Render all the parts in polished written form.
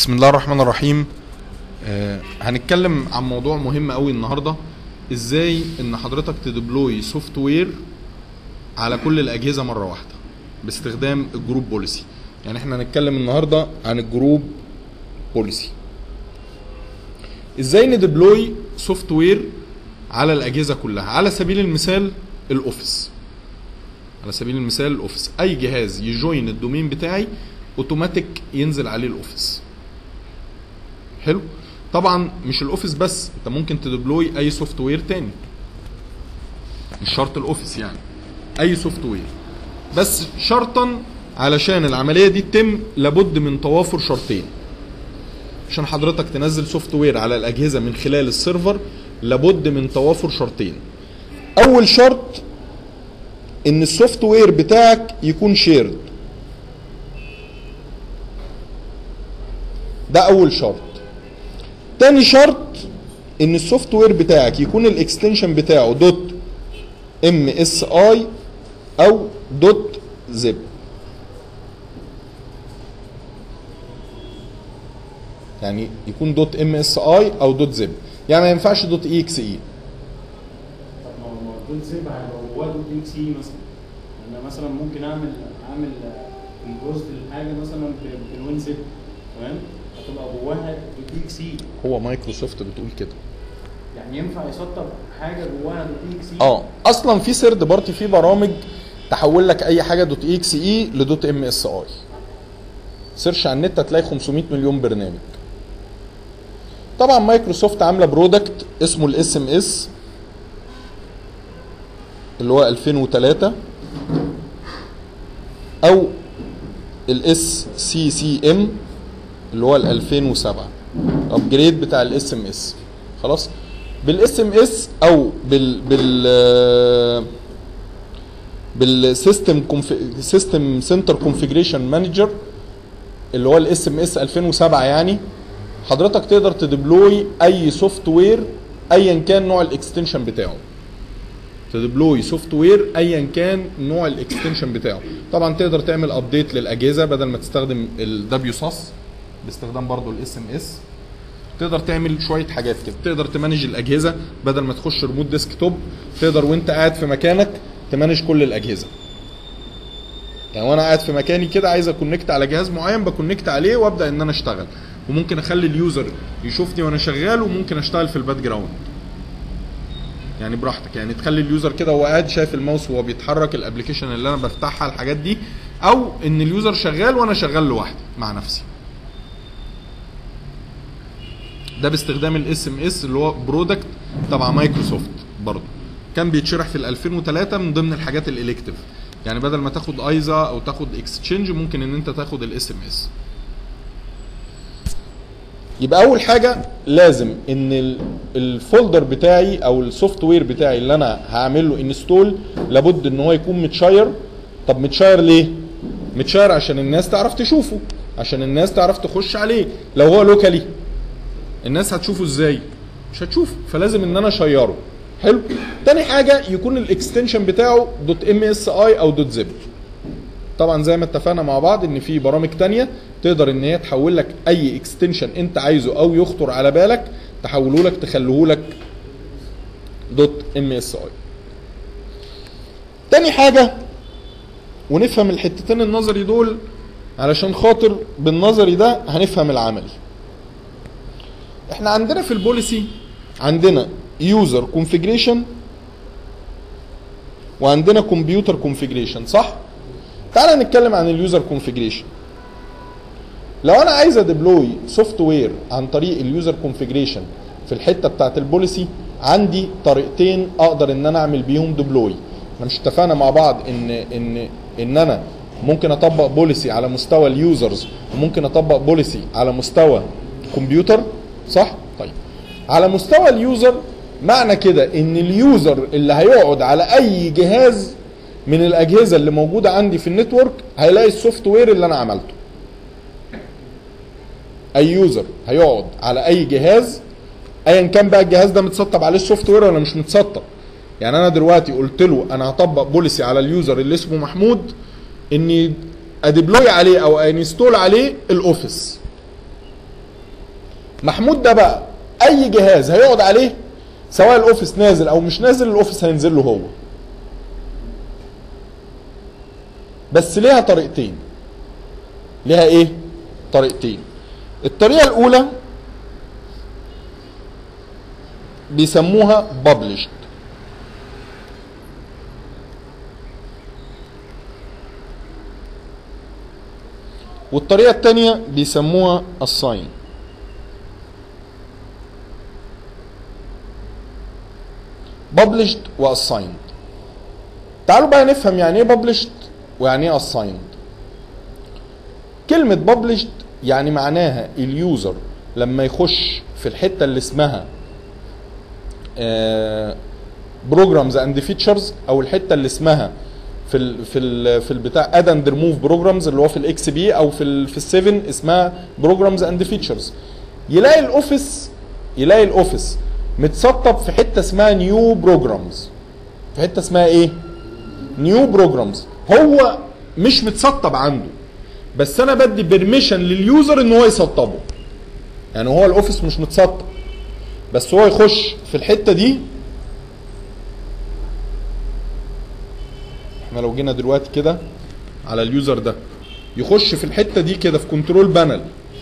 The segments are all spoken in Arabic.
بسم الله الرحمن الرحيم. هنتكلم عن موضوع مهم قوي النهارده، ازاي ان حضرتك تديبلوي سوفت وير على كل الاجهزه مره واحده باستخدام الجروب بوليسي. يعني احنا هنتكلم النهارده عن الجروب بوليسي، ازاي نديبلوي سوفت وير على الاجهزه كلها. على سبيل المثال الاوفيس، اي جهاز يجوين الدومين بتاعي اوتوماتيك ينزل عليه الاوفيس. حلو. طبعا مش الاوفيس بس، انت ممكن تديبلوي اي سوفت وير تاني، مش شرط الاوفيس، يعني اي سوفت وير، بس شرطا علشان العمليه دي تتم لابد من توافر شرطين. عشان حضرتك تنزل سوفت وير على الاجهزه من خلال السيرفر لابد من توافر شرطين. اول شرط ان السوفت وير بتاعك يكون شيرد، ده اول شرط. تاني شرط ان السوفت وير بتاعك يكون الاكستنشن بتاعه دوت ام اس اي او دوت زب. يعني يكون دوت ام اس اي او دوت زب، يعني ما ينفعش دوت اي اكس اي. طب ما هو دوت زب هيبقى جواه دوت اي اكس اي مثلا. انا مثلا ممكن اعمل كومبوست للحاجه مثلا بالوين زب، تمام، هتبقى جواها دوت اي اكس اي. هو مايكروسوفت بتقول كده، يعني ينفع يسطب حاجه جواها دوت اي اكس اي؟ اصلا في سيرد بارتي، في برامج تحول لك اي حاجه دوت اي اكس اي لدوت ام اس اي. سيرش على النت هتلاقي 500 مليون برنامج. طبعا مايكروسوفت عامله برودكت اسمه الاس ام اس اللي هو 2003 او الاس سي سي ام اللي هو ال 2007 ابجريد بتاع الاس ام اس. خلاص، بالاس ام اس او بالسيستم سنتر كونفيجريشن مانجر اللي هو الاس ام اس 2007، يعني حضرتك تقدر تديبلوي اي سوفت وير ايا كان نوع الاكستنشن بتاعه. تديبلوي سوفت وير ايا كان نوع الاكستنشن بتاعه. طبعا تقدر تعمل ابديت للاجهزه بدل ما تستخدم الدبليو ساس باستخدام برضو الاس ام اس. تقدر تعمل شويه حاجات كده، تقدر تمانج الاجهزه بدل ما تخش ريموت ديسك توب، تقدر وانت قاعد في مكانك تمانج كل الاجهزه. يعني وانا قاعد في مكاني كده عايز اكونكت على جهاز معين، بكونكت عليه وابدا ان انا اشتغل، وممكن اخلي اليوزر يشوفني وانا شغال، وممكن اشتغل في الباك جراوند يعني براحتك. يعني تخلي اليوزر كده وهو قاعد شايف الماوس وهو بيتحرك، الابلكيشن اللي انا بفتحها، الحاجات دي، او ان اليوزر شغال وانا شغال لوحدي مع نفسي. ده باستخدام الاس ام اس اللي هو برودكت تبع مايكروسوفت، برضه كان بيتشرح في ال 2003 من ضمن الحاجات الالكتيف. يعني بدل ما تاخد ايزا او تاخد اكستشينج ممكن ان انت تاخد الاس ام اس. يبقى اول حاجه لازم ان الفولدر بتاعي او السوفت وير بتاعي اللي انا هعمل له انستول لابد ان هو يكون متشير. طب متشير ليه؟ متشير عشان الناس تعرف تشوفه، عشان الناس تعرف تخش عليه. لو هو لوكالي الناس هتشوفه ازاي؟ مش هتشوفه، فلازم ان انا اشيره. حلو. تاني حاجه يكون الاكستنشن بتاعه دوت ام اس اي او دوت زب. طبعا زي ما اتفقنا مع بعض ان في برامج تانية تقدر ان هي تحول لك اي اكستنشن انت عايزه او يخطر على بالك، تحوله لك تخليه لك دوت ام اس اي. تاني حاجه، ونفهم الحتتين النظري دول علشان خاطر بالنظري ده هنفهم العملي. احنا عندنا في البوليسي عندنا يوزر كونفيجريشن وعندنا كمبيوتر كونفيجريشن، صح؟ تعال نتكلم عن اليوزر كونفيجريشن. لو انا عايز اديبلوي سوفت وير عن طريق اليوزر كونفيجريشن في الحته بتاعت البوليسي، عندي طريقتين اقدر ان انا اعمل بيهم ديبلوي. احنا مش اتفقنا مع بعض ان انا ممكن اطبق بوليسي على مستوى اليوزرز وممكن اطبق بوليسي على مستوى كمبيوتر، صح؟ طيب على مستوى اليوزر معنى كده ان اليوزر اللي هيقعد على اي جهاز من الاجهزه اللي موجوده عندي في النتورك هيلاقي السوفت وير اللي انا عملته. اي يوزر هيقعد على اي جهاز ايا كان بقى الجهاز ده متسطب عليه السوفت وير ولا مش متسطب. يعني انا دلوقتي قلت له انا هطبق بوليسي على اليوزر اللي اسمه محمود اني اديبلوي عليه او انستول عليه الاوفيس. محمود ده بقى اي جهاز هيقعد عليه سواء الاوفيس نازل او مش نازل، الاوفيس هينزل له هو. بس ليها طريقتين. ليها ايه؟ طريقتين. الطريقه الاولى بيسموها published، والطريقه الثانيه بيسموها assign. published و assigned. تعالوا بقى نفهم يعني ايه published ويعني ايه assigned. كلمة published يعني معناها اليوزر لما يخش في الحتة اللي اسمها programs and features، او الحتة اللي اسمها في البتاع add and remove programs اللي هو في الاكس بي، او في ال7 اسمها programs and features، يلاقي الاوفيس متسطب في حته اسمها نيو بروجرامز. في حته اسمها ايه؟ نيو بروجرامز. هو مش متسطب عنده، بس انا بدي بيرميشن لليوزر ان هو يسطبه. يعني هو الاوفيس مش متسطب، بس هو يخش في الحته دي. احنا لو جينا دلوقتي كده على اليوزر ده، يخش في الحته دي كده في كنترول بانل،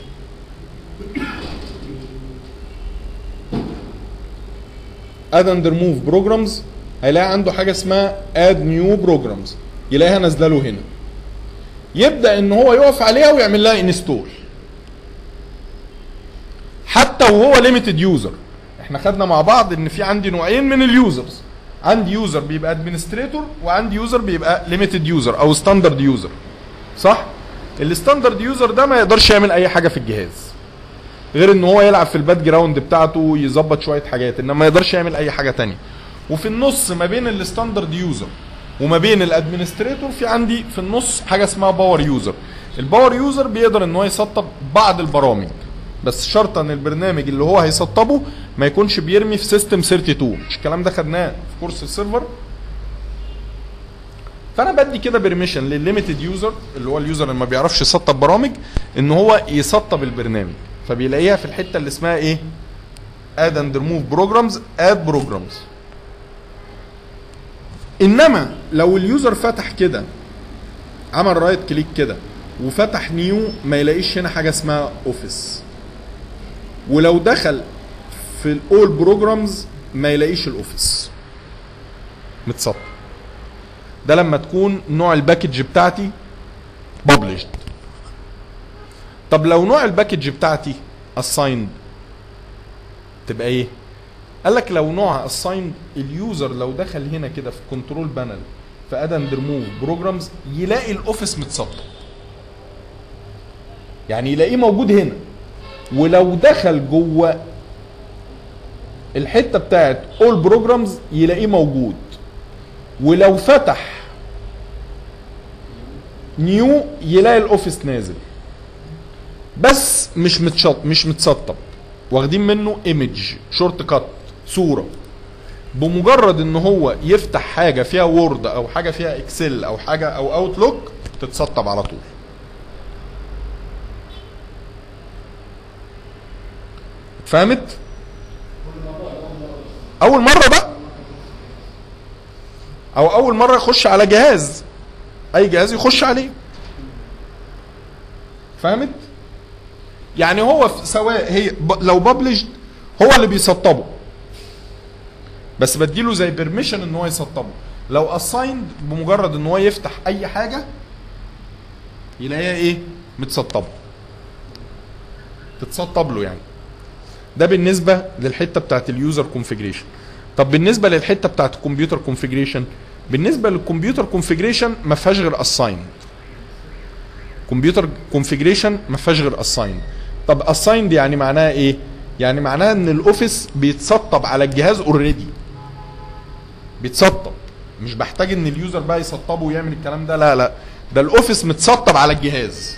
add and remove programs، هيلاقي عنده حاجه اسمها add new programs، يلاقيها نازله له هنا. يبدا ان هو يقف عليها ويعمل لها انستول. حتى وهو ليميتد يوزر، احنا خدنا مع بعض ان في عندي نوعين من اليوزرز. عندي يوزر بيبقى ادمنستريتور، وعندي يوزر بيبقى ليميتد يوزر او ستاندرد يوزر. صح؟ الستاندرد يوزر ده ما يقدرش يعمل اي حاجه في الجهاز غير ان هو يلعب في الباك جراوند بتاعته، يظبط شويه حاجات، انما ما يقدرش يعمل اي حاجه ثانيه. وفي النص ما بين الستاندرد يوزر وما بين الادمنستريتور في عندي في النص حاجه اسمها باور يوزر. الباور يوزر بيقدر ان هو يسطب بعض البرامج، بس شرط ان البرنامج اللي هو هيسطبه ما يكونش بيرمي في سيستم 32. مش الكلام ده خدناه في كورس السيرفر. فانا بدي كده بيرميشن للليميتد يوزر اللي هو اليوزر اللي ما بيعرفش يسطب برامج ان هو يسطب البرنامج، فبيلاقيها في الحته اللي اسمها ايه؟ add and remove programs، add programs. انما لو اليوزر فتح كده، عمل رايت كليك كده وفتح نيو، ما يلاقيش هنا حاجه اسمها اوفيس. ولو دخل في الاول بروجرامز ما يلاقيش الاوفيس متسطب. ده لما تكون نوع الباكج بتاعتي published. طب لو نوع الباكج بتاعتي assigned تبقى ايه؟ قال لك لو نوعها assigned، اليوزر لو دخل هنا كده في كنترول بانل في add and remove programs يلاقي الاوفيس متسطب، يعني يلاقيه موجود هنا. ولو دخل جوه الحته بتاعت all programs يلاقيه موجود. ولو فتح نيو يلاقي الاوفيس نازل، بس مش متسطب، واخدين منه ايمج شورت كات، صوره. بمجرد ان هو يفتح حاجه فيها وورد او حاجه فيها اكسل او حاجه او اوتلوك تتسطب على طول. اتفهمت؟ اول مره بقى، او اول مره يخش على جهاز، اي جهاز يخش عليه. فهمت؟ يعني هو سواء هي لو ببلشد هو اللي بيسطبه، بس بديله زي بيرميشن ان هو يسطبه. لو اسايند بمجرد ان هو يفتح اي حاجه يلاقيها ايه؟ متسطبه، تتسطب له يعني. ده بالنسبه للحته بتاعت اليوزر كونفيجريشن. طب بالنسبه للحته بتاعت الكمبيوتر كونفيجريشن، بالنسبه للكمبيوتر كونفيجريشن ما فيهاش غير اسايند. كمبيوتر كونفيجريشن ما فيهاش غير اسايند. طب اسايند يعني معناها ايه؟ يعني معناها ان الاوفيس بيتسطب على الجهاز اوريدي، بيتسطب، مش بحتاج ان اليوزر بقى يسطبه ويعمل الكلام ده. لا لا، ده الاوفيس متسطب على الجهاز.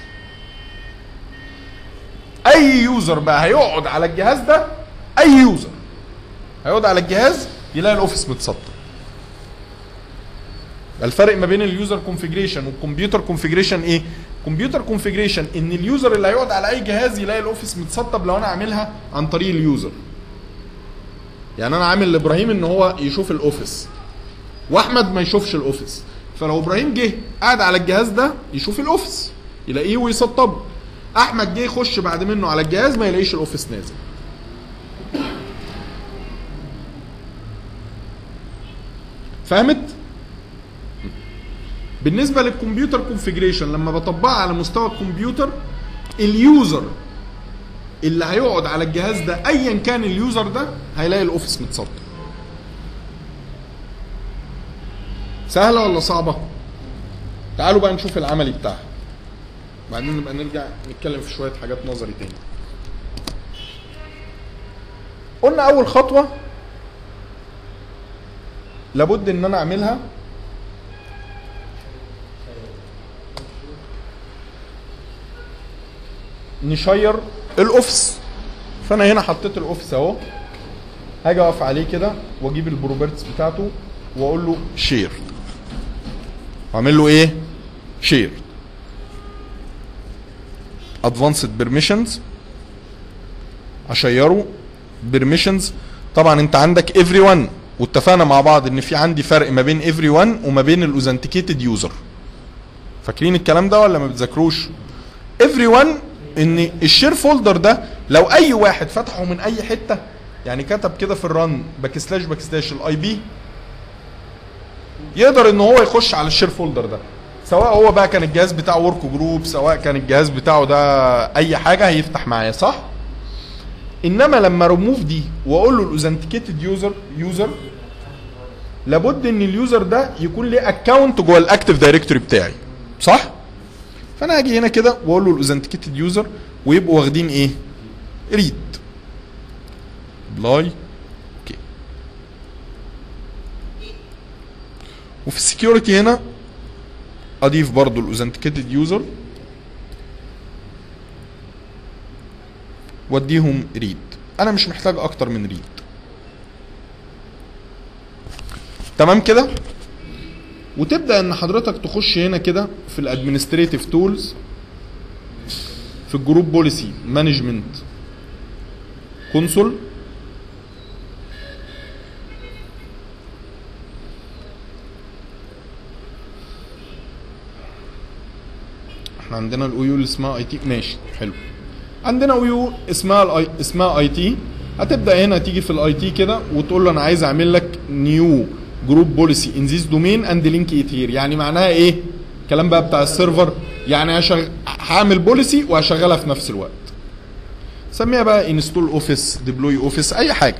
اي يوزر بقى هيقعد على الجهاز ده، اي يوزر هيقعد على الجهاز يلاقي الاوفيس متسطب. الفرق ما بين اليوزر كونفيجريشن والكمبيوتر كونفيجريشن ايه؟ كمبيوتر كونفيجريشن ان اليوزر اللي هيقعد على اي جهاز يلاقي الاوفيس متسطب لو انا عاملها عن طريق اليوزر. يعني انا عامل لابراهيم ان هو يشوف الاوفيس واحمد ما يشوفش الاوفيس، فلو ابراهيم جه قاعد على الجهاز ده يشوف الاوفيس يلاقيه ويسطبه، احمد جه يخش بعد منه على الجهاز ما يلاقيش الاوفيس نازل. فهمت؟ بالنسبه للكمبيوتر كونفيجريشن لما بطبقها على مستوى الكمبيوتر، اليوزر اللي هيقعد على الجهاز ده ايا كان اليوزر ده هيلاقي الاوفيس متسطب. سهله ولا صعبه؟ تعالوا بقى نشوف العملي بتاعها، بعدين نبقى نرجع نتكلم في شويه حاجات نظري تاني. قلنا اول خطوه لابد ان انا اعملها نشير الاوفيس. فانا هنا حطيت الاوفيس اهو، هاجي اقف عليه كده واجيب البروبرتيز بتاعته واقول له شير، واعمل له ايه؟ شير. ادفانسد بيرميشنز اشيره بيرميشنز. طبعا انت عندك every one، واتفقنا مع بعض ان في عندي فرق ما بين every one وما بين الاوثنتيكيتد يوزر. فاكرين الكلام ده ولا ما بتذاكروش؟ every one ان الشير فولدر ده لو اي واحد فتحه من اي حته، يعني كتب كده في الرن // الاي بي، يقدر ان هو يخش على الشير فولدر ده، سواء هو بقى كان الجهاز بتاعه ورك جروب، سواء كان الجهاز بتاعه ده اي حاجه هيفتح معايا، صح؟ انما لما ريموف دي واقول له الاوثنتيكيتد يوزر لابد ان اليوزر ده يكون ليه اكونت جوه الاكتيف دايركتوري بتاعي، صح؟ فانا هاجي هنا كده واقول له الاوثنتيكيتد يوزر ويبقوا واخدين ايه؟ ريد بلاي. اوكي. وفي السكيورتي هنا اضيف برضو الاوثنتيكيتد يوزر واديهم ريد. انا مش محتاج اكتر من ريد. تمام كده؟ وتبدا ان حضرتك تخش هنا كده في الادمنستريتيف تولز، في الجروب بوليسي مانجمنت كونسول، احنا عندنا الاو اللي اسمها اي تي، ماشي حلو. عندنا او اسمها اي تي. هتبدا هنا تيجي في الاي تي كده وتقول له انا عايز اعمل لك نيو جروب بوليسي ان ذيس دومين اند لينك ات هير. يعني معناها ايه؟ الكلام بقى بتاع السيرفر، يعني هعمل بوليسي وهشغلها في نفس الوقت. سميها بقى انستول اوفيس، ديبلوي اوفيس، اي حاجه.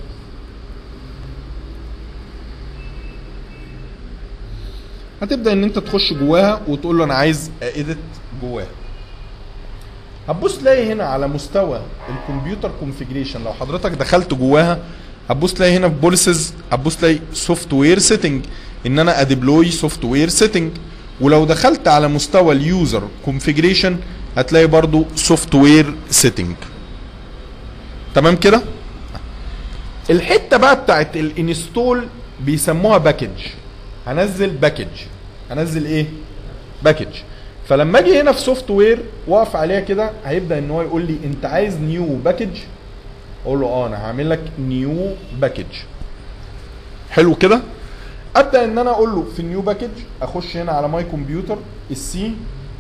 هتبدا ان انت تخش جواها وتقول له انا عايز اديت جواها. هتبص تلاقي هنا على مستوى الكمبيوتر كونفيجريشن، لو حضرتك دخلت جواها هتبص تلاقي هنا في بوليسز، هتبص تلاقي سوفت وير سيتنج، ان انا اديبلوي سوفت وير سيتنج. ولو دخلت على مستوى اليوزر كونفيجريشن هتلاقي برضو سوفت وير سيتنج. تمام كده؟ الحته بقى بتاعت الانستول بيسموها باكج. هنزل باكج، هنزل ايه؟ باكج. فلما اجي هنا في سوفت وير واقف عليها كده هيبدا ان هو يقول لي انت عايز نيو باكج؟ اقول له انا هعمل لك نيو باكج. حلو كده؟ ابدا ان انا اقول له في النيو باكج، اخش هنا على ماي كمبيوتر، السي،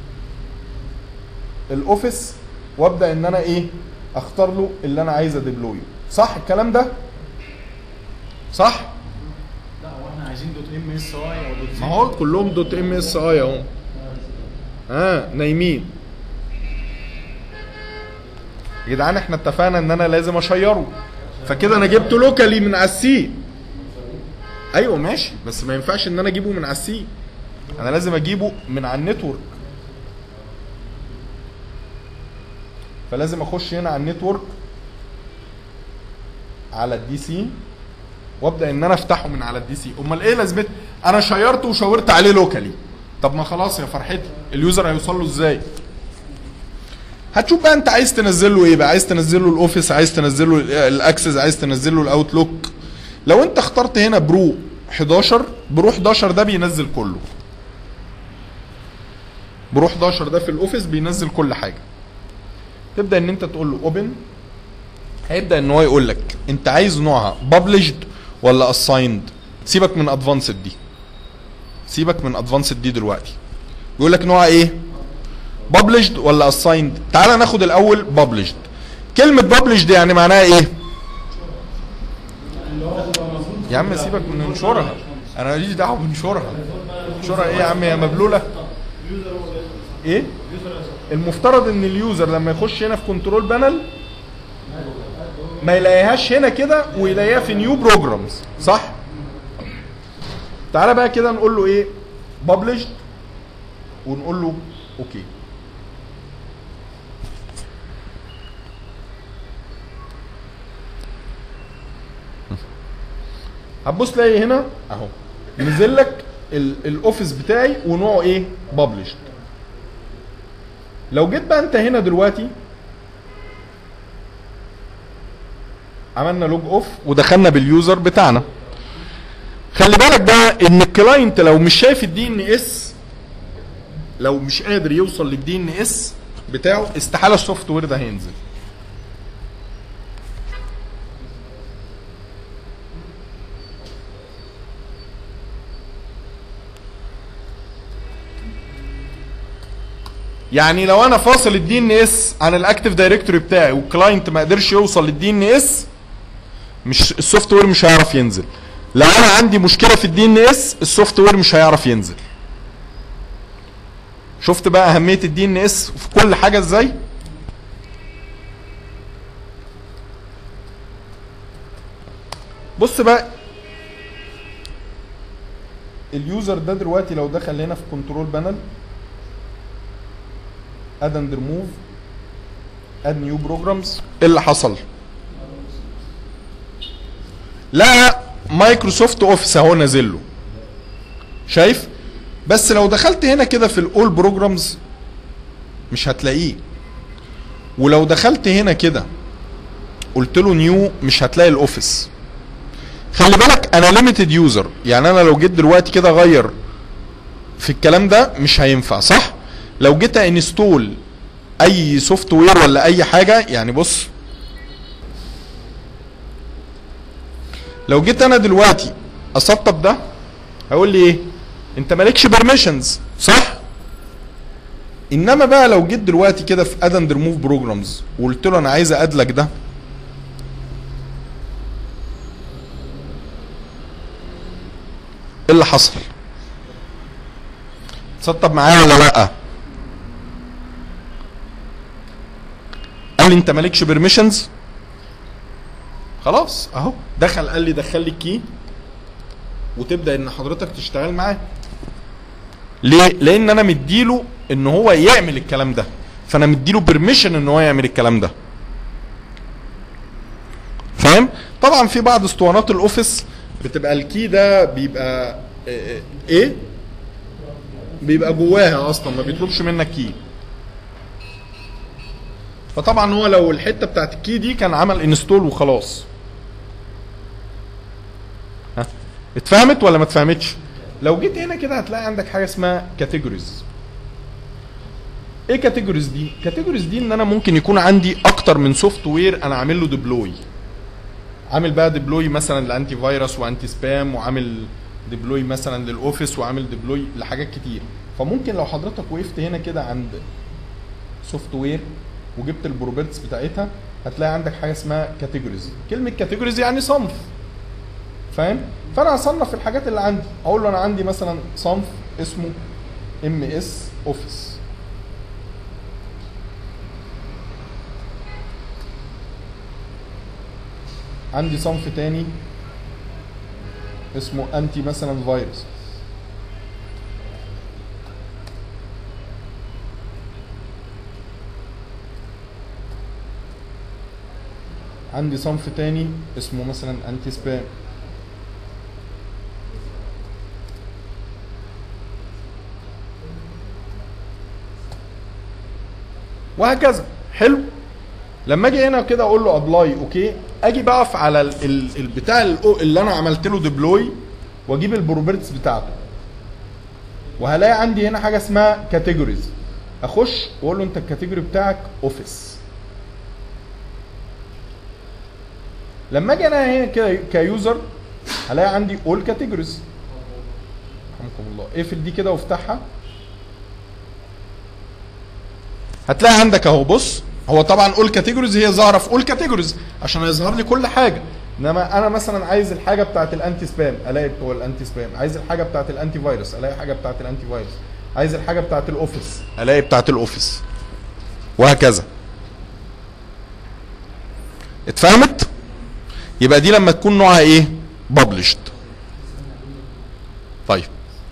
الاوفيس، وابدا ان انا ايه؟ اختار له اللي انا عايز اديبلويه. صح الكلام ده؟ صح؟ لا هو احنا عايزين .ms او ما هو كلهم .ms اهو. نايمين يا جدعان. احنا اتفقنا ان انا لازم اشيره، فكده انا جبته لوكالي من على السي. ايوه ماشي، بس ما ينفعش ان انا اجيبه من على السي، انا لازم اجيبه من على النتورك. فلازم اخش هنا على النتورك على الدي سي وابدا ان انا افتحه من على الدي سي. امال ايه لازمته؟ انا شيرته وشاورت عليه لوكالي، طب ما خلاص يا فرحتي، اليوزر هيوصل له ازاي؟ هتشوف بقى انت عايز تنزل له ايه بقى. عايز تنزل له الاوفيس، عايز تنزل له الاكسس، عايز تنزل له الاوتلوك. لو انت اخترت هنا برو 11، برو 11 ده بينزل كله. برو 11 ده في الاوفيس بينزل كل حاجه. تبدا ان انت تقول له اوبن، هيبدا ان هو يقول لك انت عايز نوعها ببلشد ولا اسايند. سيبك من ادفانسد دي، سيبك من ادفانسد دي دلوقتي. بيقول لك نوعها ايه؟ ببلشد ولا اسايند. تعال ناخد الاول ببلشد. كلمه ببلشد يعني معناها ايه؟ يا عم سيبك من ننشرها، انا ماليش دعوه بنشرها. ننشرها ايه يا عم يا مبلوله؟ ايه؟ المفترض ان اليوزر لما يخش هنا في كنترول بانل ما يلاقيهاش هنا كده ويلاقيها في نيو بروجرامز، صح؟ تعالى بقى كده نقول له ايه؟ ببلشد ونقول له اوكي. هتبص تلاقي هنا اهو نزل لك الاوفيس بتاعي ونوعه ايه؟ ببلشد. لو جيت بقى انت هنا دلوقتي عملنا لوج اوف ودخلنا باليوزر بتاعنا، خلي بالك بقى ان الكلاينت لو مش شايف الدي ان اس، لو مش قادر يوصل للدي ان اس بتاعه، استحاله السوفت وير ده هينزل. يعني لو انا فاصل الدي ان اس عن الاكتيف دايركتوري بتاعي والكلاينت ما قدرش يوصل للدي ان اس، مش السوفت وير مش هيعرف ينزل. لو انا عندي مشكله في الدي ان اس السوفت وير مش هيعرف ينزل. شفت بقى اهميه الدي ان اس في كل حاجه ازاي؟ بص بقى اليوزر ده دلوقتي لو دخل هنا في كنترول بانل اد اند ريموف اد نيو بروجرامز، ايه اللي حصل؟ لا مايكروسوفت اوفيس اهو نازل له، شايف؟ بس لو دخلت هنا كده في الاول بروجرامز مش هتلاقيه، ولو دخلت هنا كده قلت له نيو مش هتلاقي الاوفيس. خلي بالك انا ليميتد يوزر، يعني انا لو جيت دلوقتي كده اغير في الكلام ده مش هينفع، صح؟ لو جيت انستول اي سوفت وير ولا اي حاجه، يعني بص لو جيت انا دلوقتي اسطب ده هيقول لي ايه؟ انت مالكش بيرميشنز، صح؟ انما بقى لو جيت دلوقتي كده في اد اند ريموف بروجرامز وقلت له انا عايز ادلك ده، ايه اللي حصل؟ تسطب معايا ولا لا؟ قال لي انت مالكش بيرميشنز. خلاص اهو دخل قال لي دخل لي الكي وتبدا ان حضرتك تشتغل معاه. ليه؟ لان انا مديله ان هو يعمل الكلام ده، فانا مديله بيرميشن ان هو يعمل الكلام ده. فاهم؟ طبعا في بعض اسطوانات الاوفيس بتبقى الكي ده بيبقى ايه؟ بيبقى جواها اصلا ما بيطلبش منك كي. فطبعا هو لو الحته بتاعت الكي دي كان عمل انستول وخلاص. ها اتفهمت ولا ما اتفهمتش؟ لو جيت هنا كده هتلاقي عندك حاجه اسمها كاتيجوريز. ايه كاتيجوريز دي؟ كاتيجوريز دي ان انا ممكن يكون عندي اكتر من سوفت وير انا عامل له ديبلوي. عامل بقى ديبلوي مثلا لانتي فيروس وانتي سبام، وعامل ديبلوي مثلا للاوفيس، وعامل ديبلوي لحاجات كتير. فممكن لو حضرتك وقفت هنا كده عند سوفت وير وجبت البروبرتس بتاعتها هتلاقي عندك حاجه اسمها كاتيجوريز. كلمه كاتيجوريز يعني صنف، فاهم؟ فانا هصنف الحاجات اللي عندي، اقول له انا عندي مثلا صنف اسمه ام اس اوفيس، عندي صنف تاني اسمه انتي مثلا فيروس، عندي صنف تاني اسمه مثلا انتي سبام، وهكذا. حلو؟ لما اجي هنا كده اقول له ابلاي اوكي، اجي بقف على البتاع اللي انا عملت له ديبلوي واجيب البروبرتس بتاعته، وهلاقي عندي هنا حاجه اسمها كاتيجوريز. اخش واقول له انت الكاتيجوري بتاعك اوفيس. لما اجي انا هنا كده كيوزر هلاقي عندي اول كاتيجوريز. رحمكم الله. اقفل دي كده وافتحها. هتلاقي عندك اهو بص، هو طبعا اول كاتيجوريز هي ظاهره في اول كاتيجوريز عشان يظهر لي كل حاجه، انما انا مثلا عايز الحاجه بتاعت الانتي سبام الاقي بتوع الانتي سبام، عايز الحاجه بتاعت الانتي فيروس الاقي حاجه بتاعت الانتي فيروس، عايز الحاجه بتاعت الاوفيس الاقي بتاعت الاوفيس، وهكذا. اتفهمت؟ يبقى دي لما تكون نوعها ايه؟ ببلشد. طيب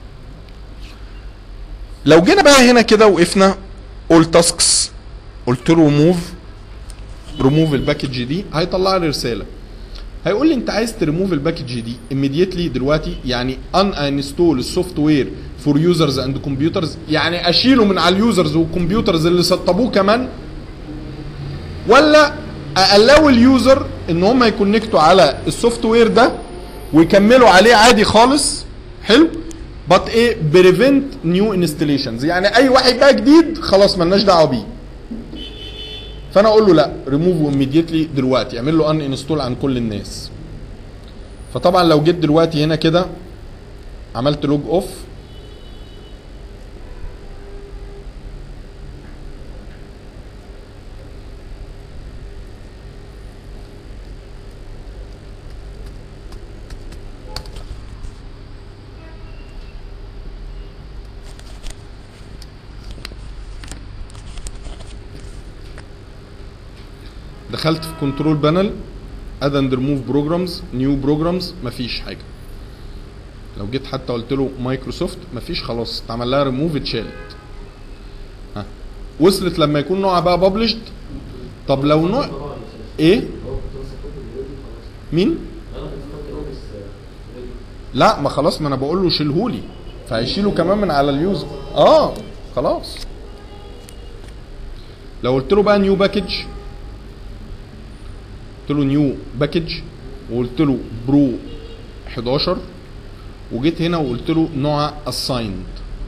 لو جينا بقى هنا كده وقفنا all tasks قلت له ريموف الباكج دي، هيطلع لي رساله هيقول لي انت عايز تريموف الباكج دي immediately دلوقتي، يعني uninstall السوفت وير فور يوزرز اند كمبيوترز، يعني اشيله من على اليوزرز والكمبيوترز اللي سطبوه كمان، ولا اقلو اليوزر ان هم يكونكتوا على السوفت وير ده ويكملوا عليه عادي خالص. حلو. بط ايه بريفنت نيو انستليشنز، يعني اي واحد بقى جديد خلاص مالناش دعوه بيه. فانا اقول له لا ريموف immediately دلوقتي، اعمل له ان انستول عن كل الناس. فطبعا لو جيت دلوقتي هنا كده عملت لوج اوف، دخلت في كنترول بانل اد اند ريموف بروجرامز نيو بروجرامز، مفيش حاجه. لو جيت حتى قلت له مايكروسوفت مفيش، خلاص اتعمل لها ريموف اتشالت. ها وصلت لما يكون نوعها بقى ببلشد. طب لو نوع ايه؟ مين؟ لا ما خلاص، ما انا بقول له شيلهولي فهيشيله كمان من على اليوزر. خلاص. لو قلت له بقى نيو باكج، قلت له نيو باكج وقلت له برو 11 وجيت هنا وقلت له نوع اسايند.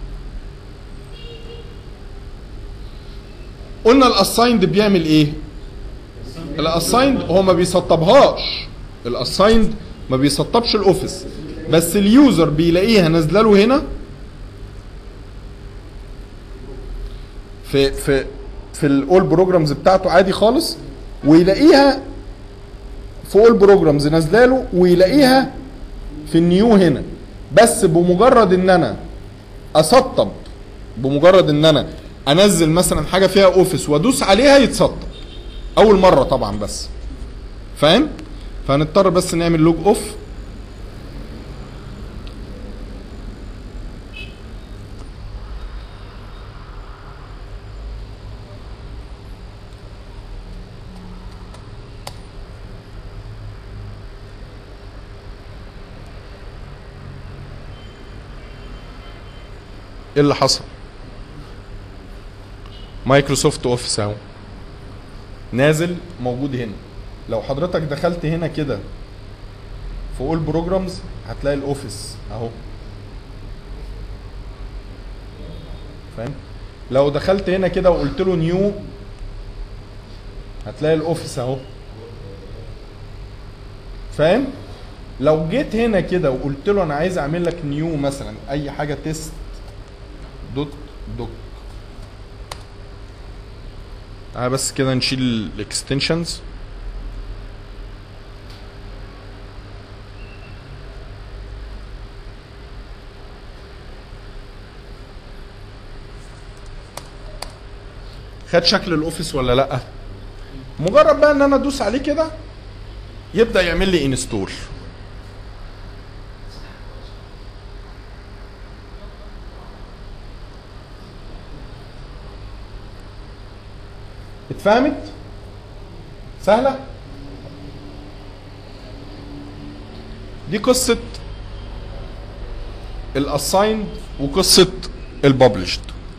قلنا الاسايند بيعمل ايه؟ الاسايند هو ما بيسطبهاش، الاسايند ما بيسطبش الاوفيس، بس اليوزر بيلاقيها نازله له هنا في الاول بروجرامز بتاعته عادي خالص، ويلاقيها في اول بروجرامز نازله له، ويلاقيها في النيو هنا. بس بمجرد ان انا اسطب، بمجرد ان انا انزل مثلا حاجه فيها اوفيس وادوس عليها يتسطب اول مره طبعا بس. فاهم؟ فهنضطر بس نعمل لوج اوف. ايه اللي حصل؟ مايكروسوفت اوفيس اهو نازل موجود هنا. لو حضرتك دخلت هنا كده في اول بروجرامز هتلاقي الاوفيس اهو. فاهم؟ لو دخلت هنا كده وقلت له نيو هتلاقي الاوفيس اهو. فاهم؟ لو جيت هنا كده وقلت له انا عايز اعمل لك نيو مثلا اي حاجه تيست دوت دوك، بس كده نشيل الاكستنشنز. خد شكل الاوفيس ولا لا؟ مجرد بقى ان انا ادوس عليه كده يبدا يعمل لي انستول. اتفهمت؟ سهلة؟ دي قصة الاسايند وقصة الببلشد.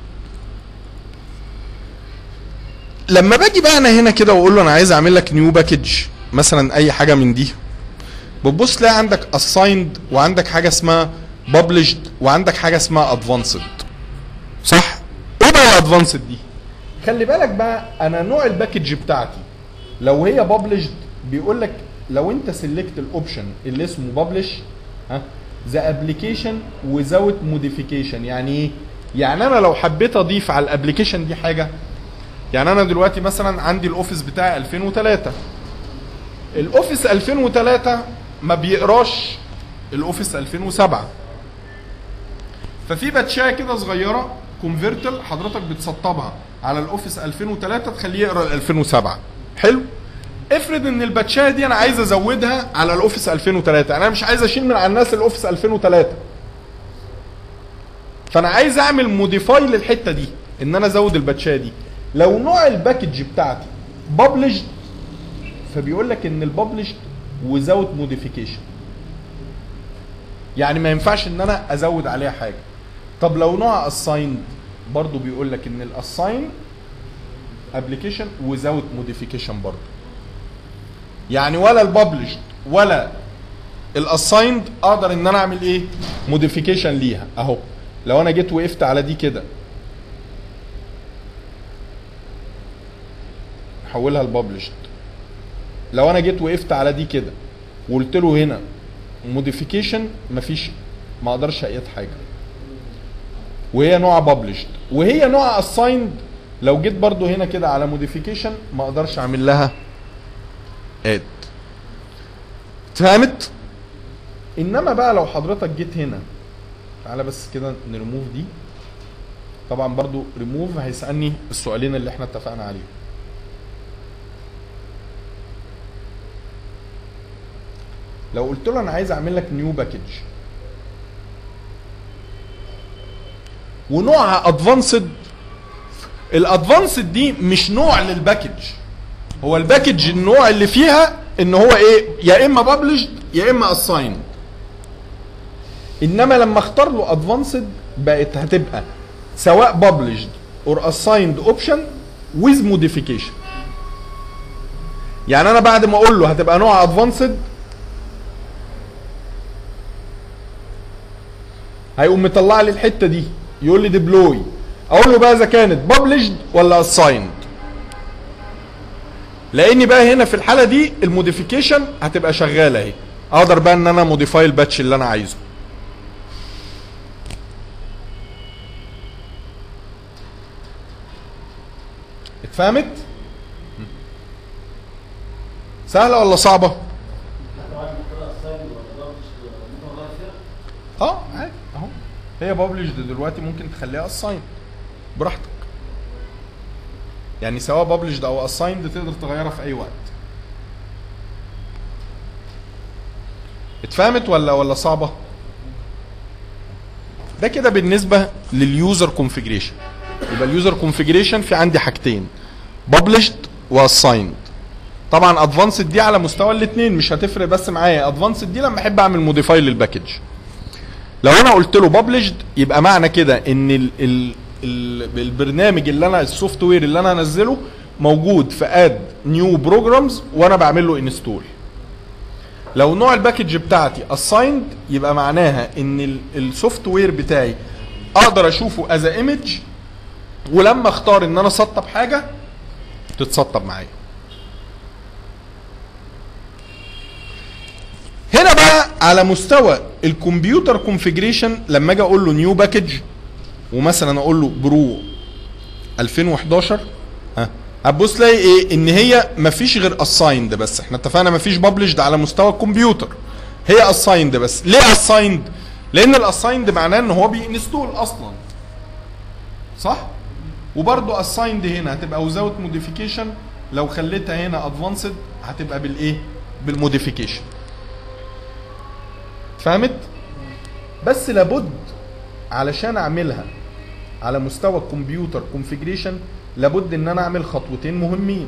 لما باجي بقى انا هنا كده واقول له انا عايز اعمل لك نيو باكج مثلا اي حاجة من دي، بتبص تلاقي عندك اسايند وعندك حاجة اسمها ببلشد وعندك حاجة اسمها ادفانسد. صح؟ ايه بقى ادفانسد دي. خلي بالك بقى انا نوع الباكج بتاعتي لو هي بابلشد بيقول لك لو انت سيلكت الاوبشن اللي اسمه بابلش ذا ابلكيشن وزاوت موديفيكيشن. يعني ايه؟ يعني انا لو حبيت اضيف على الابلكيشن دي حاجه، يعني انا دلوقتي مثلا عندي الاوفيس بتاعي 2003، الاوفيس 2003 ما بيقراش الاوفيس 2007، ففي باتشايه كده صغيره كونفرتل حضرتك بتسطبها على الاوفيس 2003 تخليه يقرا ال 2007. حلو؟ افرض ان الباتشايه دي انا عايز ازودها على الاوفيس 2003، انا مش عايز اشيل من على الناس الاوفيس 2003، فانا عايز اعمل موديفاي للحته دي ان انا ازود الباتشايه دي. لو نوع الباكج بتاعتي بابلشد فبيقول لك ان البابلشد وزاوت موديفيكيشن، يعني ما ينفعش ان انا ازود عليها حاجه. طب لو نوع اسايند برضو بيقول لك ان الاساين ابلكيشن وزاوت موديفيكيشن برضو، يعني ولا البابلشد ولا الاسايند اقدر ان انا اعمل ايه؟ موديفيكيشن ليها. اهو لو انا جيت وقفت على دي كده حولها لبابلشد، لو انا جيت وقفت على دي كده وقلت له هنا موديفيكيشن مفيش، ما اقدرش اقيد حاجه، وهي نوع بابلشد. وهي نوع اسايند لو جيت برضو هنا كده على موديفيكيشن ما اقدرش اعمل لها اد. فهمت؟ انما بقى لو حضرتك جيت هنا، تعالى بس كده نريموف دي، طبعا برضو ريموف هيسالني السؤالين اللي احنا اتفقنا عليهم. لو قلت له انا عايز اعمل لك نيو باكج ونوعها ادفانسد، الادفانسد دي مش نوع للباكج، هو الباكج النوع اللي فيها ان هو ايه؟ يا اما بابلشد يا اما اسايند. انما لما اختار له ادفانسد بقت هتبقى سواء بابلشد اور اسايند اوبشن ويز موديفيكيشن. يعني انا بعد ما اقول له هتبقى نوع ادفانسد هيقوم مطلع لي الحته دي يقول لي ديبلوي، اقول له بقى اذا كانت بابلشد ولا اسايند، لاني بقى هنا في الحاله دي الموديفيكيشن هتبقى شغاله اهي، اقدر بقى ان انا موديفاي الباتش اللي انا عايزه. اتفهمت؟ سهله ولا صعبه؟ عادي اهو، هي بابلشد دلوقتي ممكن تخليها اسايند براحتك، يعني سواء بابلشد او اسايند تقدر تغيرها في اي وقت. اتفهمت ولا صعبه؟ ده كده بالنسبه لليوزر كونفيجريشن. يبقى اليوزر كونفيجريشن في عندي حاجتين، بابلشد واسايند. طبعا ادفانسد دي على مستوى الاثنين مش هتفرق، بس معايا ادفانسد دي لما احب اعمل موديفاي للباكج. لو انا قلت له بابلشد يبقى معنى كده ان البرنامج اللي انا السوفت وير اللي انا هنزله موجود في اد نيو بروجرامز وانا بعمل له انستول. لو نوع الباكج بتاعتي اسايند يبقى معناها ان السوفت وير بتاعي اقدر اشوفه از ايمج، ولما اختار ان انا اسطب حاجه تتسطب معايا. هنا بقى على مستوى الكمبيوتر كونفيجريشن لما اجي اقول له نيو باكج ومثلا اقول له برو 2011 هتبص تلاقي ايه؟ ان هي مفيش غير اسايند بس، احنا اتفقنا مفيش بابلشد على مستوى الكمبيوتر، هي اسايند بس. ليه اسايند؟ لان الاسايند معناه ان هو بينستول اصلا، صح؟ وبرده اسايند هنا هتبقى وزاوت موديفيكيشن، لو خليتها هنا ادفانسد هتبقى بالايه؟ بالموديفيكيشن. فهمت؟ بس لابد علشان اعملها على مستوى الكمبيوتر كونفيجريشن لابد ان انا اعمل خطوتين مهمين.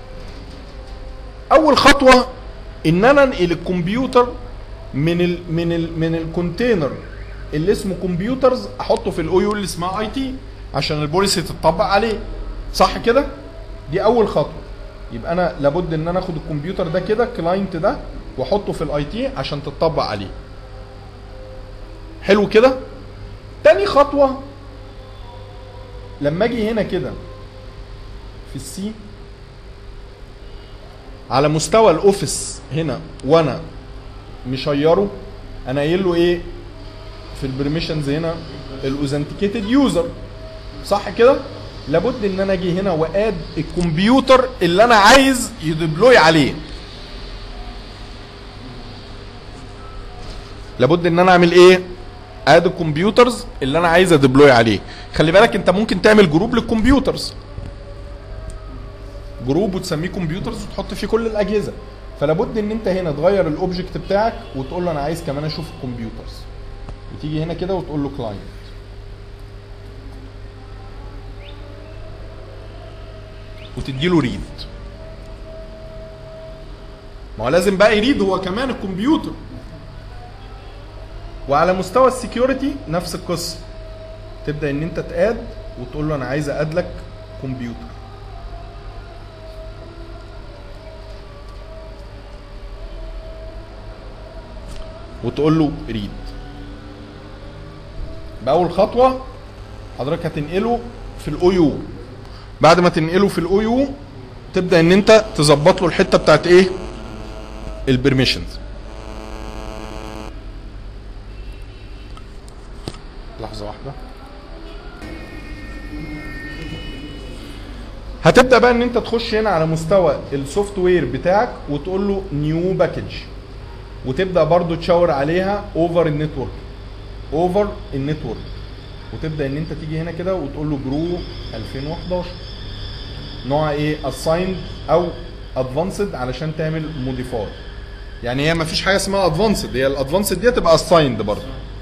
اول خطوه ان انا انقل الكمبيوتر من الكونتينر اللي اسمه كمبيوترز احطه في الاو يو اللي اسمها اي تي عشان البوليسي تتطبق عليه، صح كده؟ دي اول خطوه. يبقى انا لابد ان انا اخد الكمبيوتر ده كده كلاينت ده واحطه في الاي تي عشان تتطبق عليه. حلو كده؟ تاني خطوه لما اجي هنا كده في السي على مستوى الاوفيس هنا وانا مشيره، انا قايل له ايه في البرميشنز هنا؟ الاوثنتيكيتد يوزر، صح كده؟ لابد ان انا اجي هنا واد الكمبيوتر اللي انا عايز يدبلوي عليه. لابد ان انا اعمل ايه؟ اد الكمبيوترز اللي انا عايز ادبلوي عليه. خلي بالك انت ممكن تعمل جروب للكمبيوترز، جروب وتسميه كمبيوترز وتحط فيه كل الاجهزه. فلابد ان انت هنا تغير الاوبجكت بتاعك وتقول له انا عايز كمان اشوف الكمبيوترز، وتيجي هنا كده وتقول له كلاينت، وتدي له ريد. ما هو لازم بقى يريد هو كمان الكمبيوتر. وعلى مستوى السكيورتي نفس القصه، تبدا ان انت تاد وتقول له انا عايز اد لك كمبيوتر، وتقول له ريد. باول خطوه حضرتك هتنقله في الاو يو. بعد ما تنقله في الاو يو تبدا ان انت تظبط له الحته بتاعت ايه؟ البرميشنز. لحظه واحده. هتبدا بقى ان انت تخش هنا على مستوى السوفت وير بتاعك وتقول له نيو باكج، وتبدا برضو تشاور عليها اوفر النتورك، اوفر النتورك، وتبدا ان انت تيجي هنا كده وتقول له جرو 2011 نوع ايه؟ اسايند او ادفانسد علشان تعمل موديفاي. يعني هي ما فيش حاجه اسمها ادفانسد، هي الادفانسد دي تبقى اسايند برضو.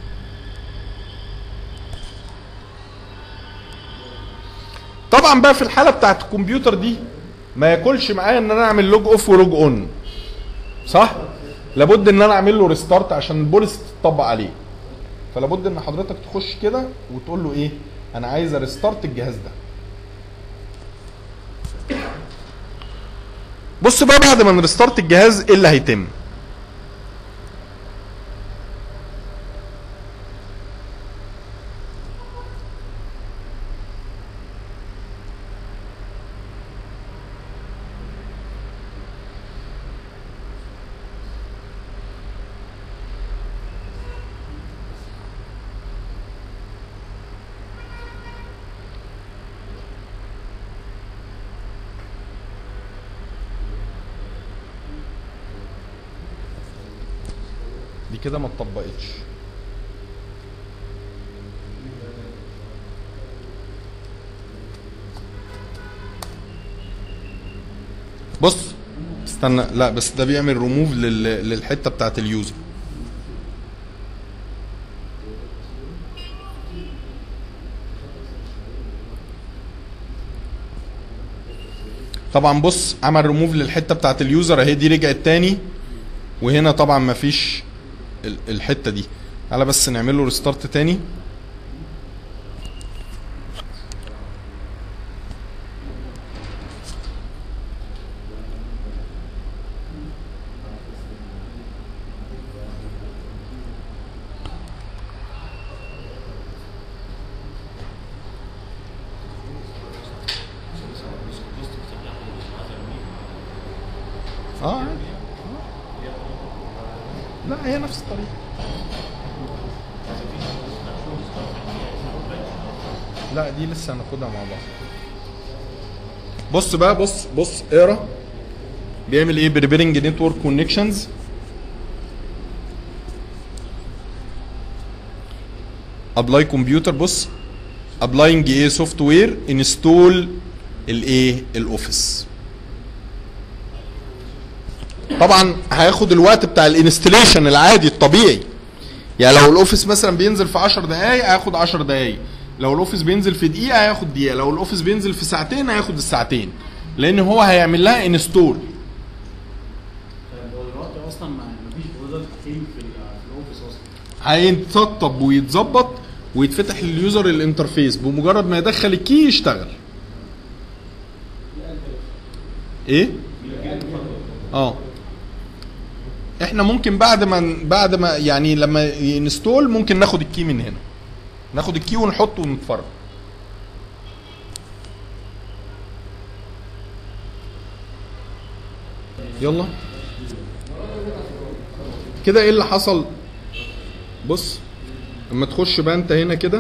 طبعا بقى في الحاله بتاعت الكمبيوتر دي ما ياكلش معايا ان انا اعمل لوج اوف ولوج اون، صح؟ لابد ان انا اعمل له ريستارت عشان البوليسي تطبق عليه. فلابد ان حضرتك تخش كده وتقول له ايه؟ انا عايز ريستارت الجهاز ده. بص بقى بعد ما نريستارت الجهاز ايه اللي هيتم؟ دي كده ما اتطبقتش. بص استنى، لا بس ده بيعمل ريموف للحته بتاعت اليوزر. طبعا بص عمل ريموف للحته بتاعت اليوزر اهي، دي رجعت تاني، وهنا طبعا مفيش الحته دي. تعالى بس نعمل له ريستارت تاني. لا هي نفس الطريقه. لا دي لسه هناخدها مع بعض. بص بقى، بص اقرا بيعمل ايه؟ بريبيرنج نتورك كونكشنز. ابلاي كمبيوتر. بص ابلاينج ايه؟ سوفت وير انستول الايه؟ الاوفيس. طبعا هياخد الوقت بتاع الانستليشن العادي الطبيعي. يعني لو الاوفيس مثلا بينزل في 10 دقائق هياخد 10 دقائق، لو الاوفيس بينزل في دقيقه هياخد دقيقه، لو الاوفيس بينزل في ساعتين هياخد الساعتين، لان هو هيعمل لها انستول. هو دلوقتي اصلا ما فيش برودكت تيم في الاوفيس اصلا. هيتسطب ويتظبط ويتفتح لليوزر الانترفيس، بمجرد ما يدخل الكي يشتغل. ايه؟ احنا ممكن بعد ما يعني لما ينستول ممكن ناخد الكي من هنا، ناخد الكي ونحطه ونتفرج. يلا كده ايه اللي حصل؟ بص اما تخش بقى انت هنا كده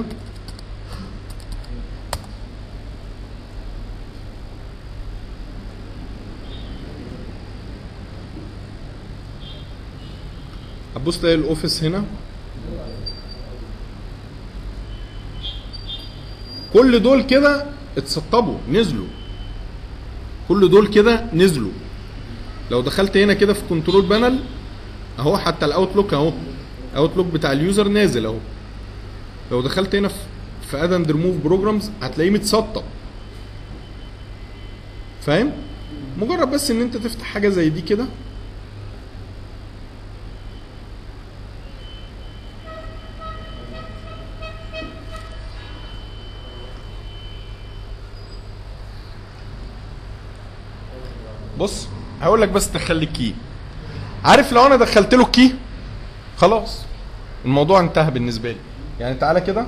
هتبص تلاقي الاوفيس هنا كل دول كده اتسطبوا نزلوا، كل دول كده نزلوا. لو دخلت هنا كده في كنترول بانل اهو حتى الاوتلوك اهو، الاوتلوك بتاع اليوزر نازل اهو. لو دخلت هنا في اد اند ريموف بروجرامز هتلاقيه متسطب. فاهم؟ مجرد بس ان انت تفتح حاجه زي دي كده بص هقول لك بس دخل لي الكي. عارف لو انا دخلت له الكي خلاص الموضوع انتهى بالنسبه لي. يعني تعالى كده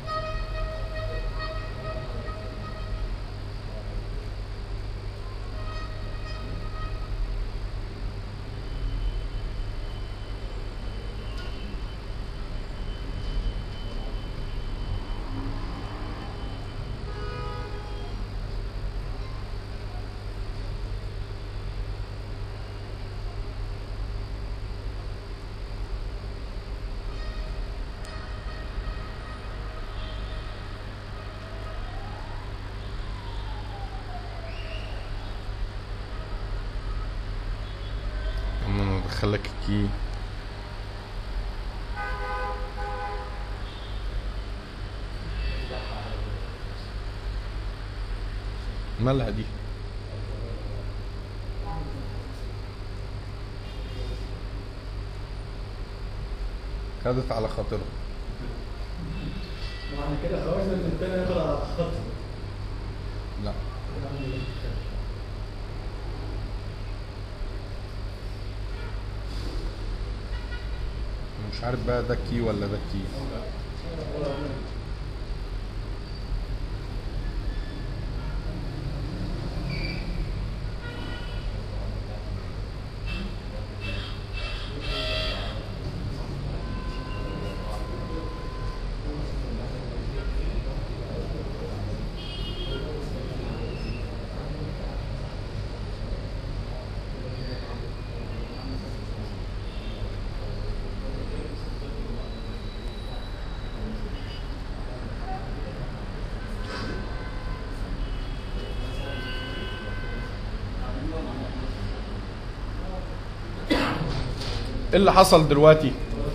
ادخل لك الكي. مالها دي؟ خدت على خاطرها. معنى كده خوفنا ان الثاني ياخد على خاطره. لا مش عارف بقى ده كي ولا ده كي. ايه اللي حصل دلوقتي؟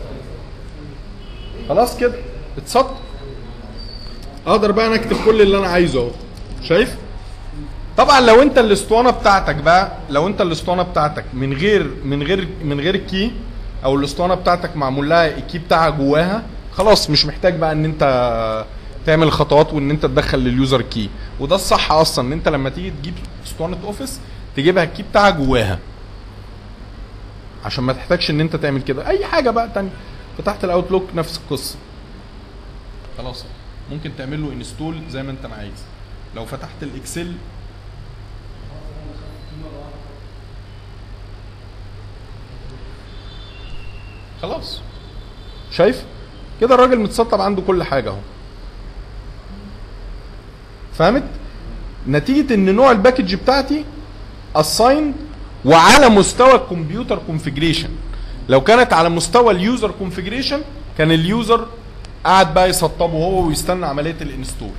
خلاص كده اتسطب. اقدر بقى انا اكتب كل اللي انا عايزه اهو. شايف؟ طبعا لو انت الاسطوانه بتاعتك بقى، لو انت الاسطوانه بتاعتك من غير الكي، او الاسطوانه بتاعتك معمول لها الكي بتاعها جواها، خلاص مش محتاج بقى ان انت تعمل خطوات وان انت تدخل لليوزر كي. وده الصح اصلا ان انت لما تيجي تجيب اسطوانه اوفيس تجيبها الكي بتاعها جواها عشان ما تحتاجش ان انت تعمل كده. اي حاجه بقى تانية فتحت الاوتلوك نفس القصه، خلاص ممكن تعمل له انستول زي ما انت ما عايز. لو فتحت الاكسل خلاص. شايف كده الراجل متسطب عنده كل حاجه اهو. فهمت؟ نتيجه ان نوع الباكج بتاعتي اساين وعلى مستوى الكمبيوتر كونفيجريشن. لو كانت على مستوى اليوزر كونفيجريشن كان اليوزر قاعد بقى يسطبه هو ويستنى عمليه الانستول.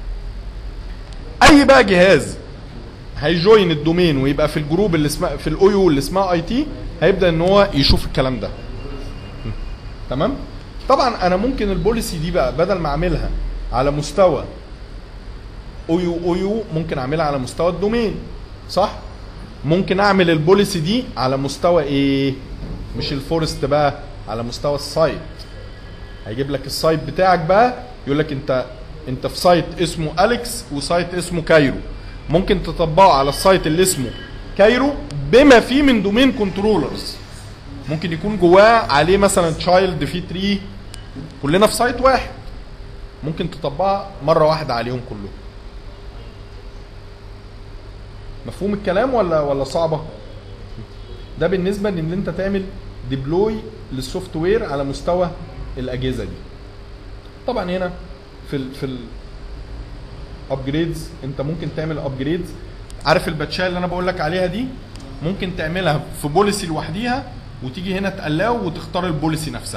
اي بقى جهاز هيجوين الدومين ويبقى في الجروب اللي اسمها في الاو يو اللي اسمها اي تي هيبدا ان هو يشوف الكلام ده. تمام؟ طبعا انا ممكن البوليسي دي بقى بدل ما اعملها على مستوى او يو ممكن اعملها على مستوى الدومين. صح؟ ممكن اعمل البوليسي دي على مستوى ايه؟ مش الفورست بقى، على مستوى السايت. هيجيب لك السايت بتاعك بقى يقول لك انت في سايت اسمه اليكس وسايت اسمه كايرو. ممكن تطبقه على السايت اللي اسمه كايرو بما فيه من دومين كنترولرز. ممكن يكون جواه عليه مثلا تشايلد في تري، كلنا في سايت واحد. ممكن تطبقها مره واحده عليهم كلهم. مفهوم الكلام ولا صعبه؟ ده بالنسبه لان انت تعمل ديبلوي للسوفت وير على مستوى الاجهزه دي. طبعا هنا في الابجريدز انت ممكن تعمل ابجريدز. عارف الباتشايه اللي انا بقول لك عليها دي ممكن تعملها في بوليسي لوحديها وتيجي هنا تقلاو وتختار البوليسي نفسها.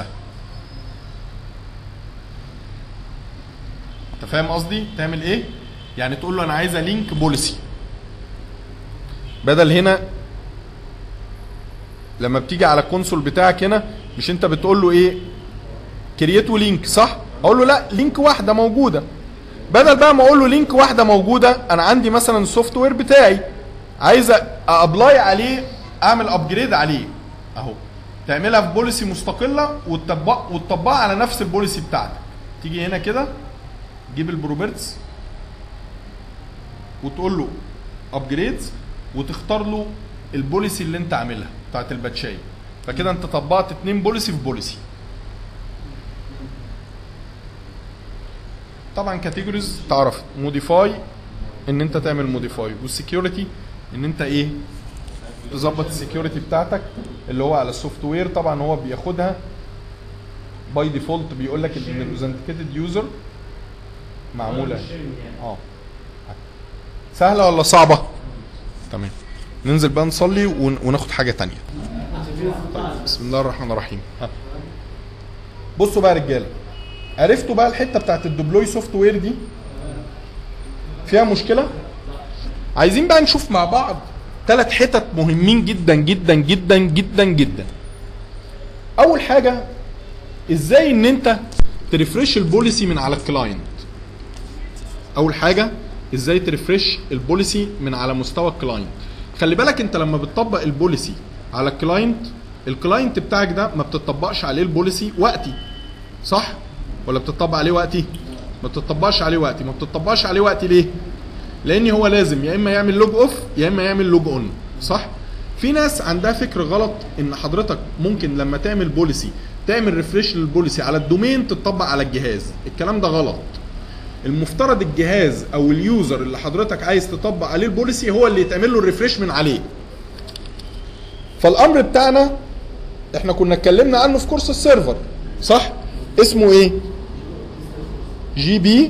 انت فاهم قصدي؟ تعمل ايه؟ يعني تقول له انا عايزه لينك بوليسي، بدل هنا لما بتيجي على الكونسول بتاعك هنا مش انت بتقول له ايه كرييت لينك صح؟ اقول له لا لينك واحده موجوده. بدل بقى ما اقول له لينك واحده موجوده، انا عندي مثلا السوفت وير بتاعي عايز ابلاي عليه، اعمل ابجريد عليه اهو، تعملها في بوليسي مستقله وتطبقها على نفس البوليسي بتاعتك. تيجي هنا كده تجيب البروبرتس وتقول له ابجريدز وتختار له البوليسي اللي انت عاملها بتاعت الباتشايه. فكده انت طبقت 2 بوليسي في بوليسي. طبعا كاتيجوريز تعرف موديفاي ان انت تعمل موديفاي، والسكيورتي ان انت ايه تظبط السكيورتي بتاعتك اللي هو على السوفت وير. طبعا هو بياخدها باي ديفولت، بيقول لك ان الاوثنتيكيتد يوزر معموله سهله ولا صعبه؟ تمام. ننزل بقى نصلي وناخد حاجه ثانيه. طيب بسم الله الرحمن الرحيم. بصوا بقى يا رجاله، عرفتوا بقى الحته بتاعت الديبلوي سوفت وير دي فيها مشكله؟ عايزين بقى نشوف مع بعض 3 حتت مهمين جدا جدا جدا جدا جدا. اول حاجه ازاي ان انت تريفرش البوليسي من على الكلاينت. اول حاجه ازاي تريفرش البوليسي من على مستوى الكلاينت. خلي بالك انت لما بتطبق البوليسي على الكلاينت بتاعك ده ما بتطبقش عليه البوليسي وقتي صح ولا بتطبق عليه وقتي؟ ما بتطبقش عليه وقتي. ما بتطبقش عليه وقتي ليه؟ لان هو لازم يا اما يعمل لوج اوف يا اما يعمل لوج اون صح. في ناس عندها فكر غلط ان حضرتك ممكن لما تعمل بوليسي تعمل ريفريش للبوليسي على الدومين تطبق على الجهاز. الكلام ده غلط. المفترض الجهاز او اليوزر اللي حضرتك عايز تطبق عليه البوليسي هو اللي يتعمل له الريفريش من عليه. فالامر بتاعنا احنا كنا اتكلمنا عنه في كورس السيرفر صح؟ اسمه ايه؟ جي بي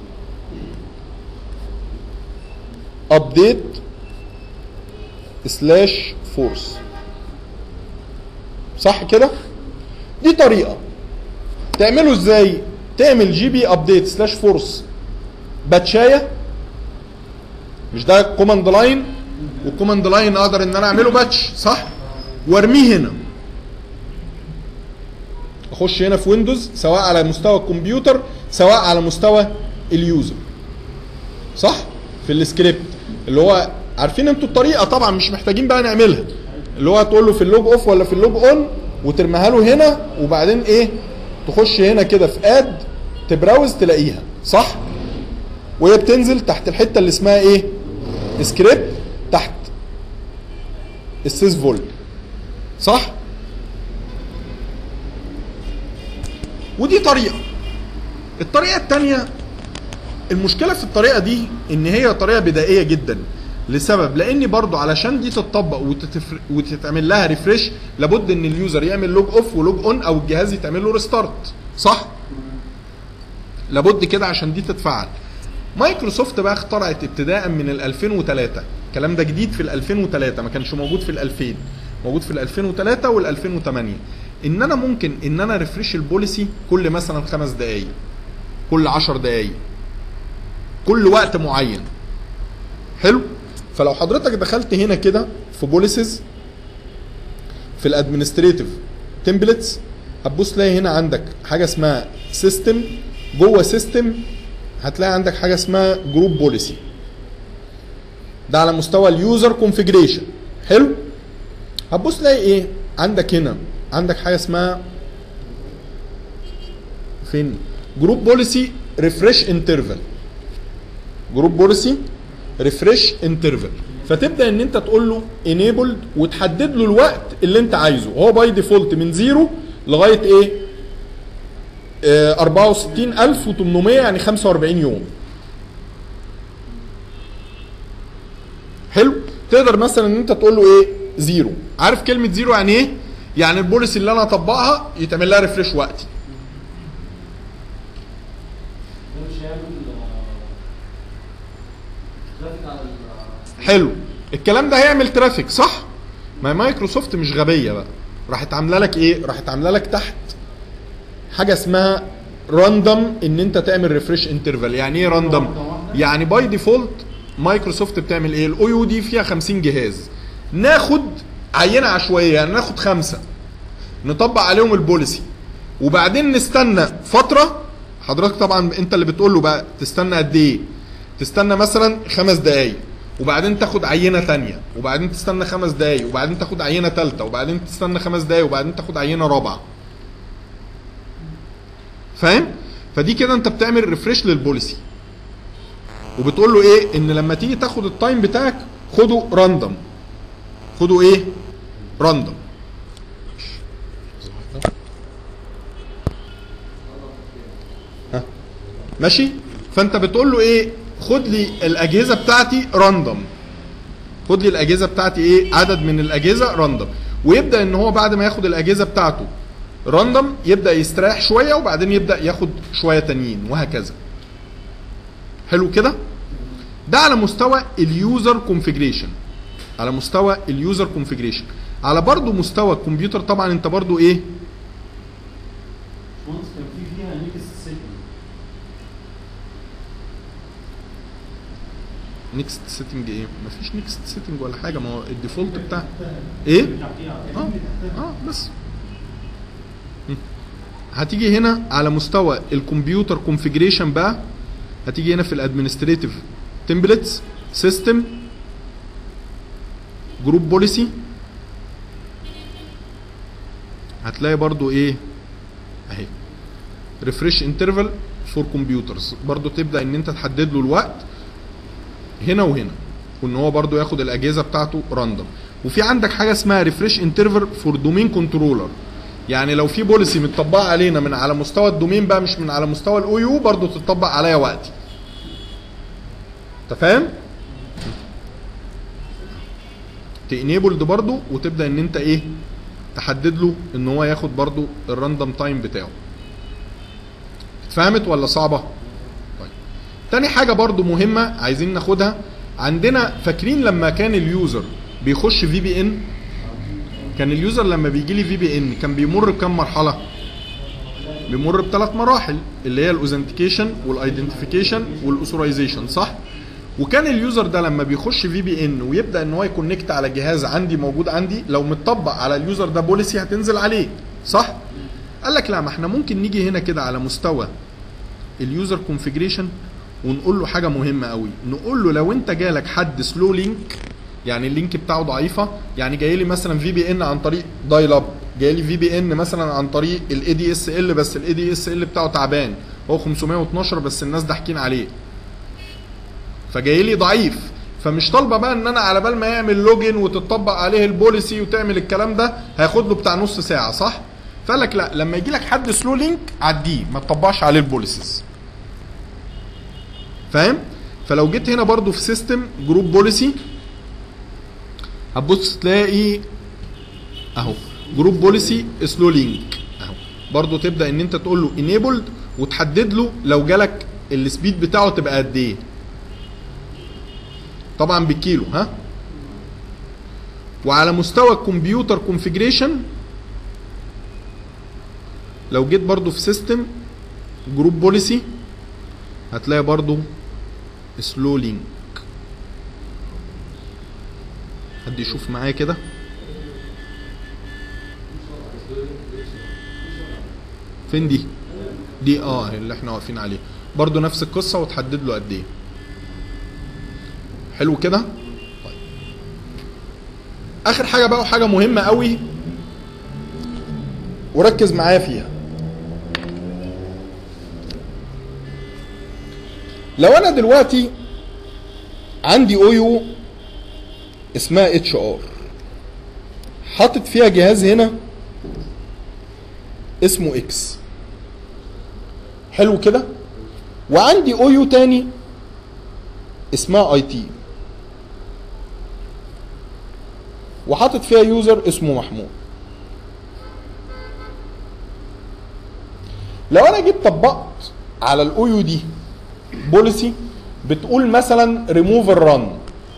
ابديت سلاش فورس صح كده؟ دي طريقه تعمله ازاي؟ تعمل جي بي ابديت سلاش فورس باتشايه، مش ده كوماند لاين، والكوماند لاين اقدر ان انا اعمله باتش صح؟ وارميه هنا. اخش هنا في ويندوز سواء على مستوى الكمبيوتر سواء على مستوى اليوزر صح؟ في السكريبت اللي هو عارفين انتوا الطريقه طبعا مش محتاجين بقى نعملها، اللي هو هتقول له في اللوج اوف ولا في اللوج اون وترميها له هنا، وبعدين ايه تخش هنا كده في اد تبراوز تلاقيها صح؟ وهي بتنزل تحت الحته اللي اسمها ايه؟ سكريبت تحت السيس فول صح؟ ودي طريقه. الطريقه الثانيه المشكله في الطريقه دي ان هي طريقه بدائيه جدا لسبب، لان برضو علشان دي تتطبق وتتعمل لها ريفريش لابد ان اليوزر يعمل لوج اوف ولوج اون او الجهاز يتعمل له ريستارت صح؟ لابد كده عشان دي تتفعل. مايكروسوفت بقى اخترعت ابتداء من 2003، الكلام ده جديد في 2003 ما كانش موجود في 2000، موجود في 2003 وال 2008 ان انا ممكن ان انا ريفريش البوليسي كل مثلا 5 دقائق، كل 10 دقائق، كل وقت معين. حلو؟ فلو حضرتك دخلت هنا كده في بوليسيز في الادمنستريتيف تمبلتس هتبص تلاقي هنا عندك حاجه اسمها سيستم، جوه سيستم هتلاقي عندك حاجه اسمها جروب بوليسي، ده على مستوى اليوزر كونفيجريشن. حلو؟ هتبص تلاقي ايه عندك هنا؟ عندك حاجه اسمها فين؟ جروب بوليسي ريفريش انترفال، جروب بوليسي ريفريش انترفال. فتبدا ان انت تقول له انيبلد وتحدد له الوقت اللي انت عايزه. هو باي ديفولت من 0 لغايه ايه؟ 64800 يعني 45 يوم. حلو؟ تقدر مثلا ان انت تقول له ايه؟ زيرو. عارف كلمه زيرو يعني ايه؟ يعني البوليسي اللي انا هطبقها يتعمل لها ريفريش وقتي. ده مش هيعمل ترافيك على حلو، الكلام ده هيعمل ترافيك صح؟ ما مايكروسوفت مش غبيه بقى، راحت عامله لك ايه؟ راحت عامله لك تحت حاجه اسمها راندوم ان انت تعمل ريفريش انترفال. يعني ايه راندوم؟ يعني باي ديفولت مايكروسوفت بتعمل ايه؟ الاو يو دي فيها 50 جهاز، ناخد عينه عشوائيه، يعني ناخد 5 نطبق عليهم البوليسي وبعدين نستنى فتره. حضرتك طبعا انت اللي بتقول له بقى تستنى قد ايه؟ تستنى مثلا 5 دقائق وبعدين تاخد عينه ثانيه وبعدين تستنى 5 دقائق وبعدين تاخد عينه ثالثه وبعدين تستنى 5 دقائق وبعدين تاخد عينه رابعه. فاهم؟ فدي كده انت بتعمل ريفريش للبوليسي وبتقول له ايه؟ ان لما تيجي تاخد التايم بتاعك خده راندوم. خده ايه؟ راندوم. ها ماشي؟ فانت بتقول له ايه؟ خد لي الاجهزه بتاعتي راندوم. خد لي الاجهزه بتاعتي ايه؟ عدد من الاجهزه راندوم. ويبدا ان هو بعد ما ياخد الاجهزه بتاعته راندوم يبدا يستريح شويه وبعدين يبدا ياخد شويه تانيين وهكذا. حلو كده؟ ده على مستوى اليوزر كونفيجريشن. على مستوى اليوزر كونفيجريشن. على برضو مستوى الكمبيوتر طبعا انت برضو ايه؟ كان فيها نيكست سيتنج. نيكست سيتنج ايه؟ مفيش نيكست سيتنج ولا حاجه، ما هو الديفولت بتاع ايه؟ بس هتيجي هنا على مستوى الكمبيوتر كونفيجريشن بقى، هتيجي هنا في الادمنستريتيف تمبلتس سيستم جروب بوليسي، هتلاقي برضو ايه اهي ريفريش انترفال فور كمبيوترز. برضو تبدا ان انت تحدد له الوقت هنا وهنا وان هو برضو ياخد الاجهزه بتاعته راندوم. وفي عندك حاجه اسمها ريفريش انترفال فور دومين كنترولر، يعني لو في بوليسي متطبقه علينا من على مستوى الدومين بقى مش من على مستوى الاو يو برضو تطبق عليا وقتي. انت فاهم؟ تانيبلد برضو وتبدا ان انت ايه؟ تحدد له ان هو ياخد برضو الراندوم تايم بتاعه. اتفهمت ولا صعبه؟ طيب تاني حاجه برضو مهمه عايزين ناخدها عندنا. فاكرين لما كان اليوزر بيخش في بي ان؟ كان اليوزر لما بيجي لي في بي ان كان بيمر بكام مرحله؟ بيمر ب3 مراحل اللي هي الاوثنتيكيشن والايدنتيفيكيشن والاوثورايزيشن صح؟ وكان اليوزر ده لما بيخش في بي ان ويبدا ان هو يكونكت على جهاز عندي موجود عندي، لو متطبق على اليوزر ده بوليسي هتنزل عليه صح؟ قال لك لا، ما احنا ممكن نيجي هنا كده على مستوى اليوزر كونفيجريشن ونقول له حاجه مهمه قوي. نقول له لو انت جالك حد سلو لينك، يعني اللينك بتاعه ضعيفه، يعني جاي لي مثلا في بي ان عن طريق دايل اب، جاي لي في بي ان مثلا عن طريق الاي دي اس ال بس الاي دي اس ال بتاعه تعبان، هو 512 بس الناس ضاحكين عليه، فجاي لي ضعيف، فمش طالبه بقى ان انا على بال ما يعمل لوجن وتطبق عليه البوليسي وتعمل الكلام ده هياخد له بتاع نص ساعه صح؟ فقال لك لا، لما يجي لك حد سلو لينك عديه ما تطبقش عليه البوليسيز. فاهم؟ فلو جيت هنا برضو في سيستم جروب بوليسي هتبص تلاقي اهو جروب بوليسي سلو لينك اهو، برضو تبدا ان انت تقول له انيبلد وتحدد له لو جالك السبيد بتاعه تبقى قد ايه، طبعا بالكيلو ها. وعلى مستوى الكمبيوتر كونفيجريشن لو جيت برضو في سيستم جروب بوليسي هتلاقي برضو سلو لينك. حد يشوف معايا كده؟ فين دي؟ دي اللي احنا واقفين عليه برضو نفس القصه وتحدد له قد ايه. حلو كده؟ طيب اخر حاجه بقى وحاجه مهمه قوي وركز معايا فيها. لو انا دلوقتي عندي او يو اسمها اتش ار، حاطط فيها جهاز هنا اسمه اكس، حلو كده؟ وعندي او يو تاني اسمها اي تي، وحاطط فيها يوزر اسمه محمود. لو انا جيت طبقت على الاو يو دي بوليسي بتقول مثلا ريموف الرن،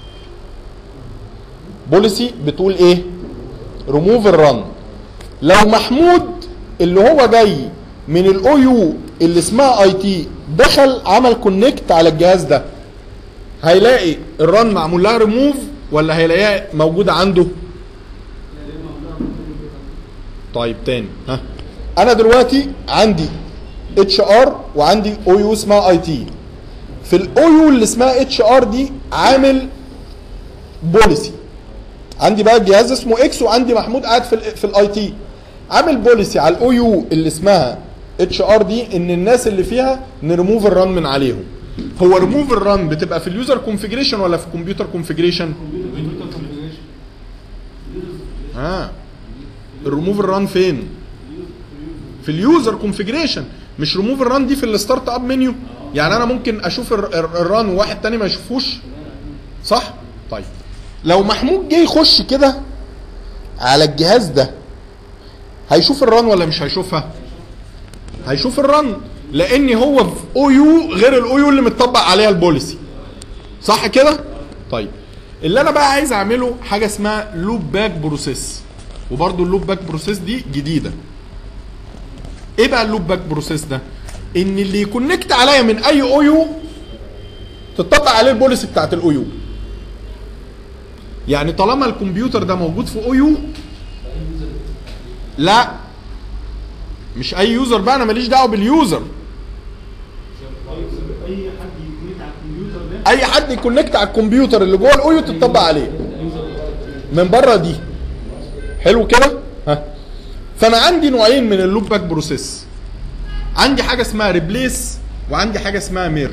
بوليسي بتقول ايه؟ ريموف الرن. لو محمود اللي هو جاي من الاو يو اللي اسمها اي تي دخل عمل كونكت على الجهاز ده، هيلاقي الرن معمول لها ريموف ولا هيلاقيها موجوده عنده؟ طيب تاني، ها انا دلوقتي عندي اتش ار وعندي او يو اسمها اي تي. في الاو يو اللي اسمها اتش ار دي عامل بوليسي، عندي بقى الجهاز اسمه اكس وعندي محمود قاعد في الاي تي، عامل بوليسي على الاو يو اللي اسمها اتش ار دي ان الناس اللي فيها نريموف الرن من عليهم. هو ريموف الرن بتبقى في اليوزر كونفيجريشن ولا في الكمبيوتر كونفيجريشن؟ الريموف الرن فين؟ في اليوزر كونفيجريشن، مش ريموف الرن دي في الستارت اب منيو. يعني انا ممكن اشوف الرن وواحد تاني ما يشوفوش، صح؟ طيب لو محمود جه يخش كده على الجهاز ده هيشوف الرن ولا مش هيشوفها؟ هيشوف الرن، لان هو في او يو غير الاو يو اللي متطبق عليها البوليسي، صح كده؟ طيب اللي انا بقى عايز اعمله حاجه اسمها لوب باك بروسيس، وبرده اللوب باك بروسيس دي جديده. ايه بقى اللوب باك بروسيس ده؟ ان اللي يكونكت عليا من اي او يو تطبق عليه البوليسي بتاعت الاو يو. يعني طالما الكمبيوتر ده موجود في او يو، لا مش اي يوزر بقى، انا ماليش دعوه باليوزر. اي حد يكونكت على الكمبيوتر اللي جوه الاو يو تطبق عليه من بره دي. حلو كده؟ ها فانا عندي نوعين من اللوب باك بروسيس، عندي حاجه اسمها ريبليس وعندي حاجه اسمها ميرج.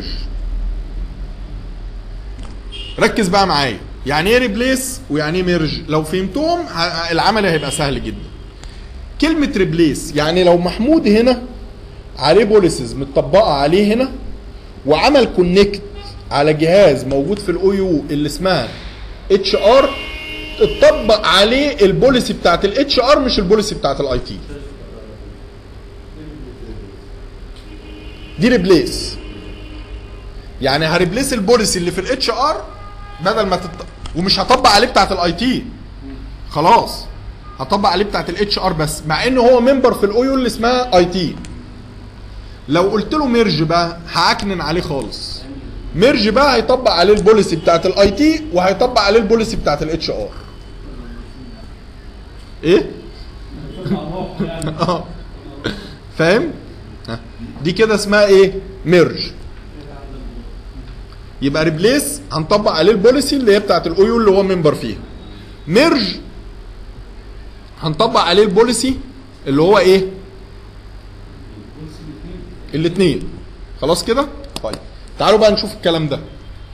ركز بقى معايا، يعني ايه ريبليس ويعني ايه ميرج؟ لو فهمتهم العمل هيبقى سهل جدا. كلمه ريبليس يعني لو محمود هنا عليه بوليسز متطبقه عليه هنا وعمل كونكت على جهاز موجود في الاو يو اللي اسمها اتش ار، تطبق عليه البوليسي بتاعت الاتش ار مش البوليسي بتاعت الاي تي. دي ريبليس، يعني هريبليس البوليسي اللي في الاتش ار بدل ما ومش هطبق عليه بتاعت الاي تي، خلاص هطبق عليه بتاعت الاتش ار بس، مع انه هو ممبر في الاو يو اللي اسمها اي تي. لو قلت له ميرج بقى هعكنن عليه خالص. ميرج بقى هيطبق عليه البوليسي بتاعت الاي تي وهيطبق عليه البوليسي بتاعت الاتش ار. ايه؟ فاهم؟ دي كده اسمها ايه؟ ميرج. يبقى ريبليس هنطبق عليه البوليسي اللي هي بتاعت الاو يو اللي هو ممبر فيها. ميرج هنطبق عليه البوليسي اللي هو ايه؟ الاثنين. خلاص كده؟ طيب تعالوا بقى نشوف الكلام ده.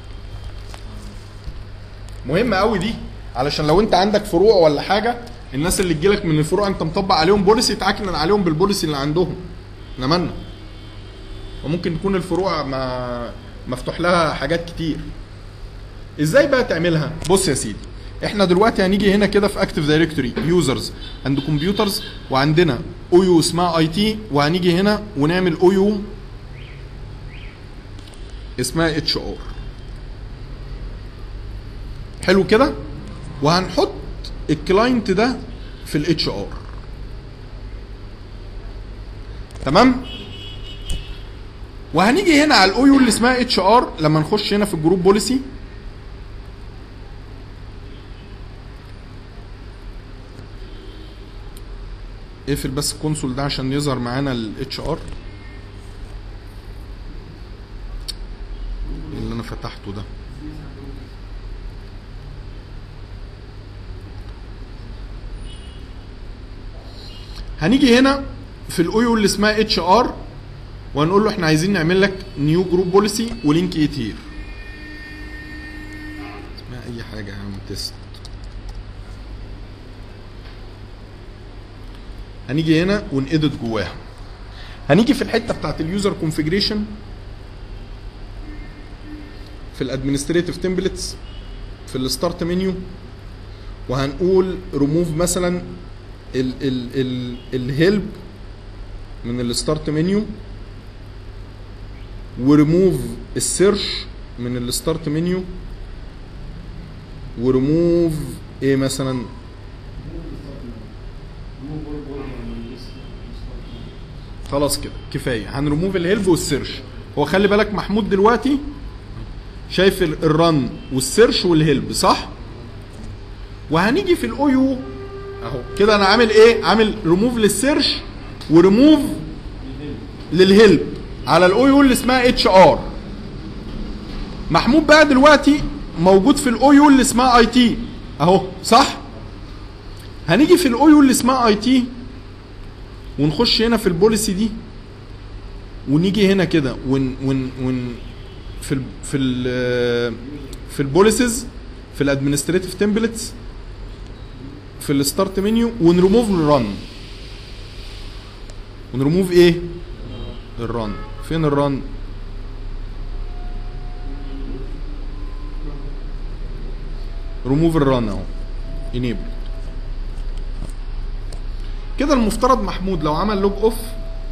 مهمة قوي دي، علشان لو انت عندك فروع ولا حاجة، الناس اللي تجيلك من الفروع انت مطبق عليهم بوليسي تعكنن عليهم بالبوليسي اللي عندهم. نمنا. وممكن تكون الفروع مفتوح لها حاجات كتير. ازاي بقى تعملها؟ بص يا سيدي، احنا دلوقتي هنيجي هنا كده في اكتيف دايركتوري يوزرز اند كمبيوترز، وعندنا او يو اسمها اي تي، وهنيجي هنا ونعمل او يو اسمها اتش ار. حلو كده؟ وهنحط الكلاينت ده في الاتش ار. تمام؟ وهنيجي هنا على الاو يو اللي اسمها اتش ار لما نخش هنا في الجروب بوليسي. اقفل بس الكونسول ده عشان يظهر معانا الاتش ار اللي انا فتحته ده. هنيجي هنا في الاو يو اللي اسمها اتش ار وهنقول له احنا عايزين نعمل لك نيو جروب بوليسي ولينك ايت هير، اسمها اي حاجه يا عم تيست. هنيجي هنا ونإيديت جواها. هنيجي في الحته بتاعت اليوزر كونفيجريشن في الادمنستريتيف تمبلتس في الستارت منيو، وهنقول ريموف مثلا الهيلب من الستارت منيو، وريموف السيرش من الستارت منيو، وريموف ايه مثلا، خلاص كده كفايه. هنريموف الهيلب والسيرش. هو خلي بالك محمود دلوقتي شايف الرن والسيرش والهيلب صح؟ وهنيجي في الاو يو اهو كده انا عامل ايه؟ عامل ريموف للسيرش وريموف للهيلب على الاو يو اللي اسمها اتش ار. محمود بقى دلوقتي موجود في الاو يو اللي اسمها اي تي اهو صح؟ هنيجي في الاو يو اللي اسمها اي تي ونخش هنا في البوليسي دي، ونيجي هنا كده ون في البوليسيز في الادمنستريتيف تمبلتس في الستارت منيو، ونريموف الرن. ونريموف ايه؟ الرن. فين الرن؟ ريموف الرن اهو انيبل. كده المفترض محمود لو عمل لوج اوف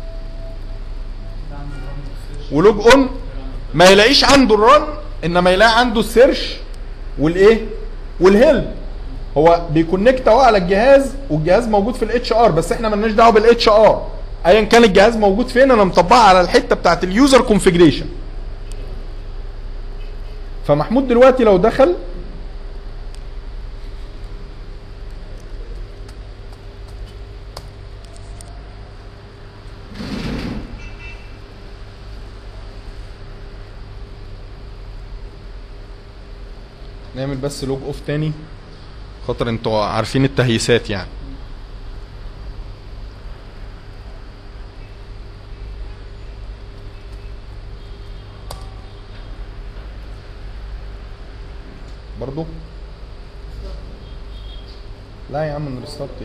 ولوج اون ما يلاقيش عنده الرن، انما يلاقي عنده السيرش والايه والهيلب. هو بيكونكت اهو على الجهاز، والجهاز موجود في الاتش ار، بس احنا مالناش دعوه بالاتش ار ايا كان الجهاز موجود فين. انا مطبقها على الحته بتاعت اليوزر كونفيجريشن. فمحمود دلوقتي لو دخل نعمل بس لوج اوف تاني خاطر انتوا عارفين التهيسات يعني. برضو لا يا عم نرستارت ايه؟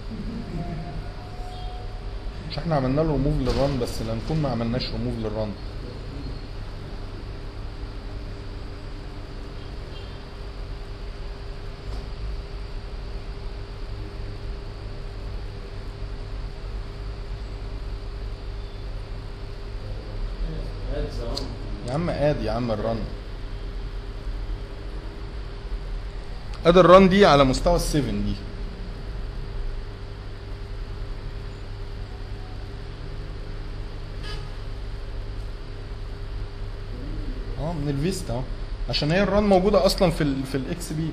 مش احنا عملنا له ريموف للرن، بس لا نكون ما عملناش ريموف للرن. يا عم ادي يا عم الرن، ادي الرن دي على مستوى السيفن دي. من الفيستا اهو، عشان هي الرن موجوده اصلا في الاكس بي.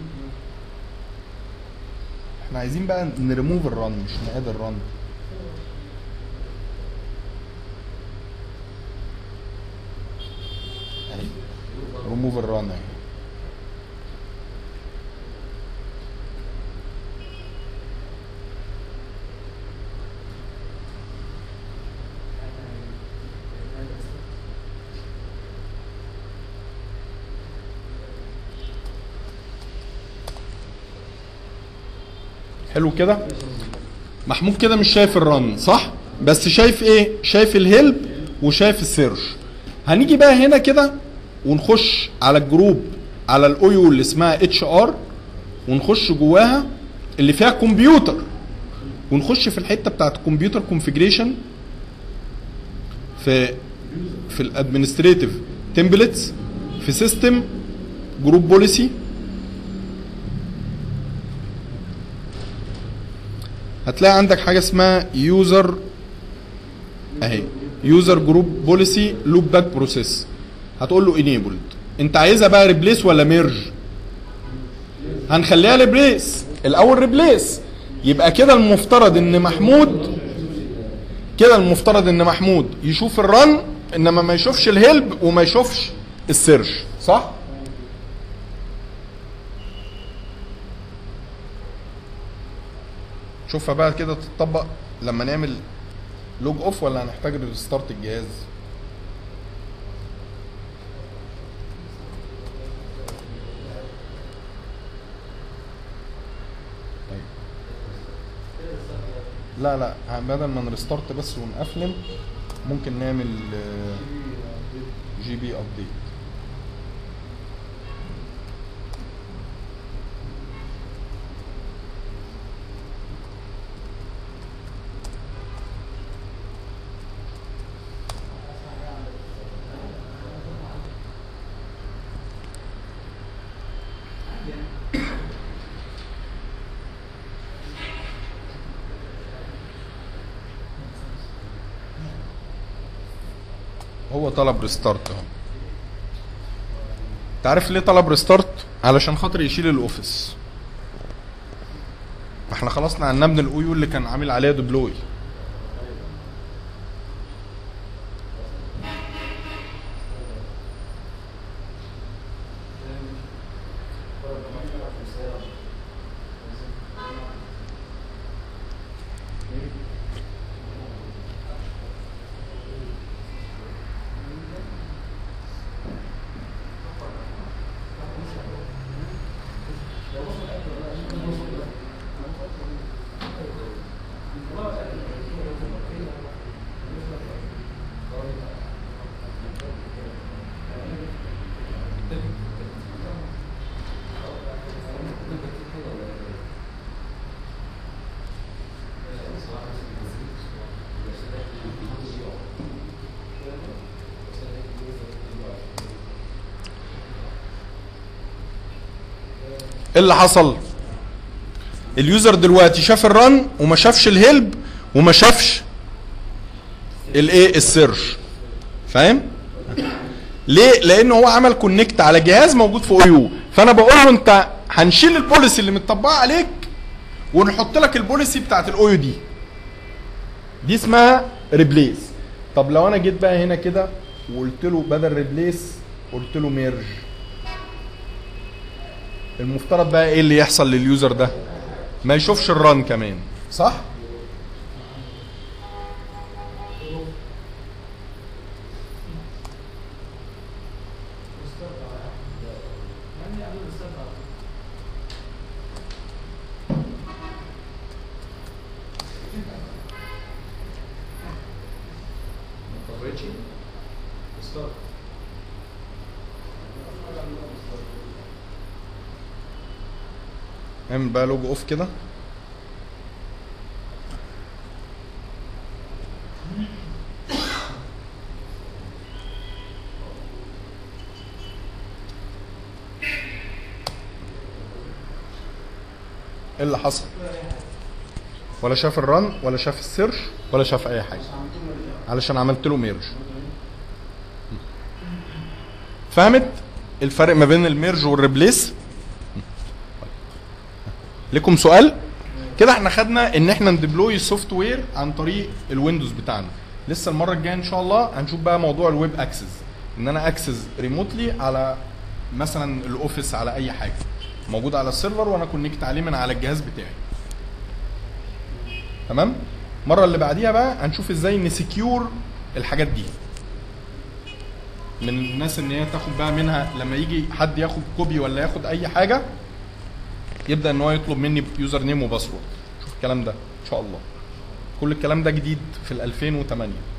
احنا عايزين بقى نريموف الرن مش نقاد الرن. اهي ريموف الرن اهي. حلو كده. محمود كده مش شايف الرن صح، بس شايف ايه؟ شايف الهيلب وشايف السيرش. هنيجي بقى هنا كده ونخش على الجروب على الاويو اللي اسمها اتش ار، ونخش جواها اللي فيها كمبيوتر، ونخش في الحته بتاعت كمبيوتر كونفيجريشن في الادمنستريتيف تمبلتس في سيستم جروب بوليسي. هتلاقي عندك حاجه اسمها يوزر اهي، يوزر جروب بوليسي لوب باك بروسيس. هتقول له انيبلد. انت عايزها بقى ريبليس ولا ميرج؟ هنخليها ريبليس الاول. ريبليس يبقى كده المفترض ان محمود يشوف الرن، انما ما يشوفش الهيلب وما يشوفش السيرش صح؟ شوفها بقى كده تتطبق لما نعمل لوج اوف، ولا هنحتاج ريستارت الجهاز؟ طيب. لا بدل ما نريستارت بس ونقفلم ممكن نعمل جي بي ابديت. هو طلب ريستارت اهو. انت عارف ليه طلب ريستارت؟ علشان خاطر يشيل الاوفيس. احنا خلاص نقلنا من الاو يو اللي كان عامل عليها ديبلوي. ايه اللي حصل؟ اليوزر دلوقتي شاف الرن وما شافش الهيلب وما شافش الايه السيرش. فاهم؟ ليه؟ لان هو عمل كونكت على جهاز موجود في او يو، فانا بقول له انت هنشيل البوليسي اللي متطبقه عليك ونحط لك البوليسي بتاعت الاو يو دي اسمها ريبليس. طب لو انا جيت بقى هنا كده وقلت له بدل ريبليس قلت له ميرج، المفترض بقى ايه اللي يحصل لليوزر ده؟ ما يشوفش الران كمان، صح؟ اعمل بقى لوج اوف كده. ايه اللي حصل؟ ولا شاف الرن ولا شاف السيرش ولا شاف اي حاجه، علشان عملت له ميرج. فهمت الفرق ما بين الميرج والريبليس؟ لكم سؤال؟ كده احنا خدنا ان احنا ندبلوي السوفت وير عن طريق الويندوز بتاعنا. لسه المره الجايه ان شاء الله هنشوف بقى موضوع الويب اكسس، ان انا اكسس ريموتلي على مثلا الاوفيس، على اي حاجه موجود على السيرفر وانا كونكت عليه من على الجهاز بتاعي. تمام؟ المره اللي بعديها بقى هنشوف ازاي نسكيور الحاجات دي من الناس، ان هي تاخد بقى منها لما يجي حد ياخد كوبي ولا ياخد اي حاجه يبدا ان هو يطلب مني يوزر نيم وباسورد. شوف الكلام ده ان شاء الله. كل الكلام ده جديد في 2008.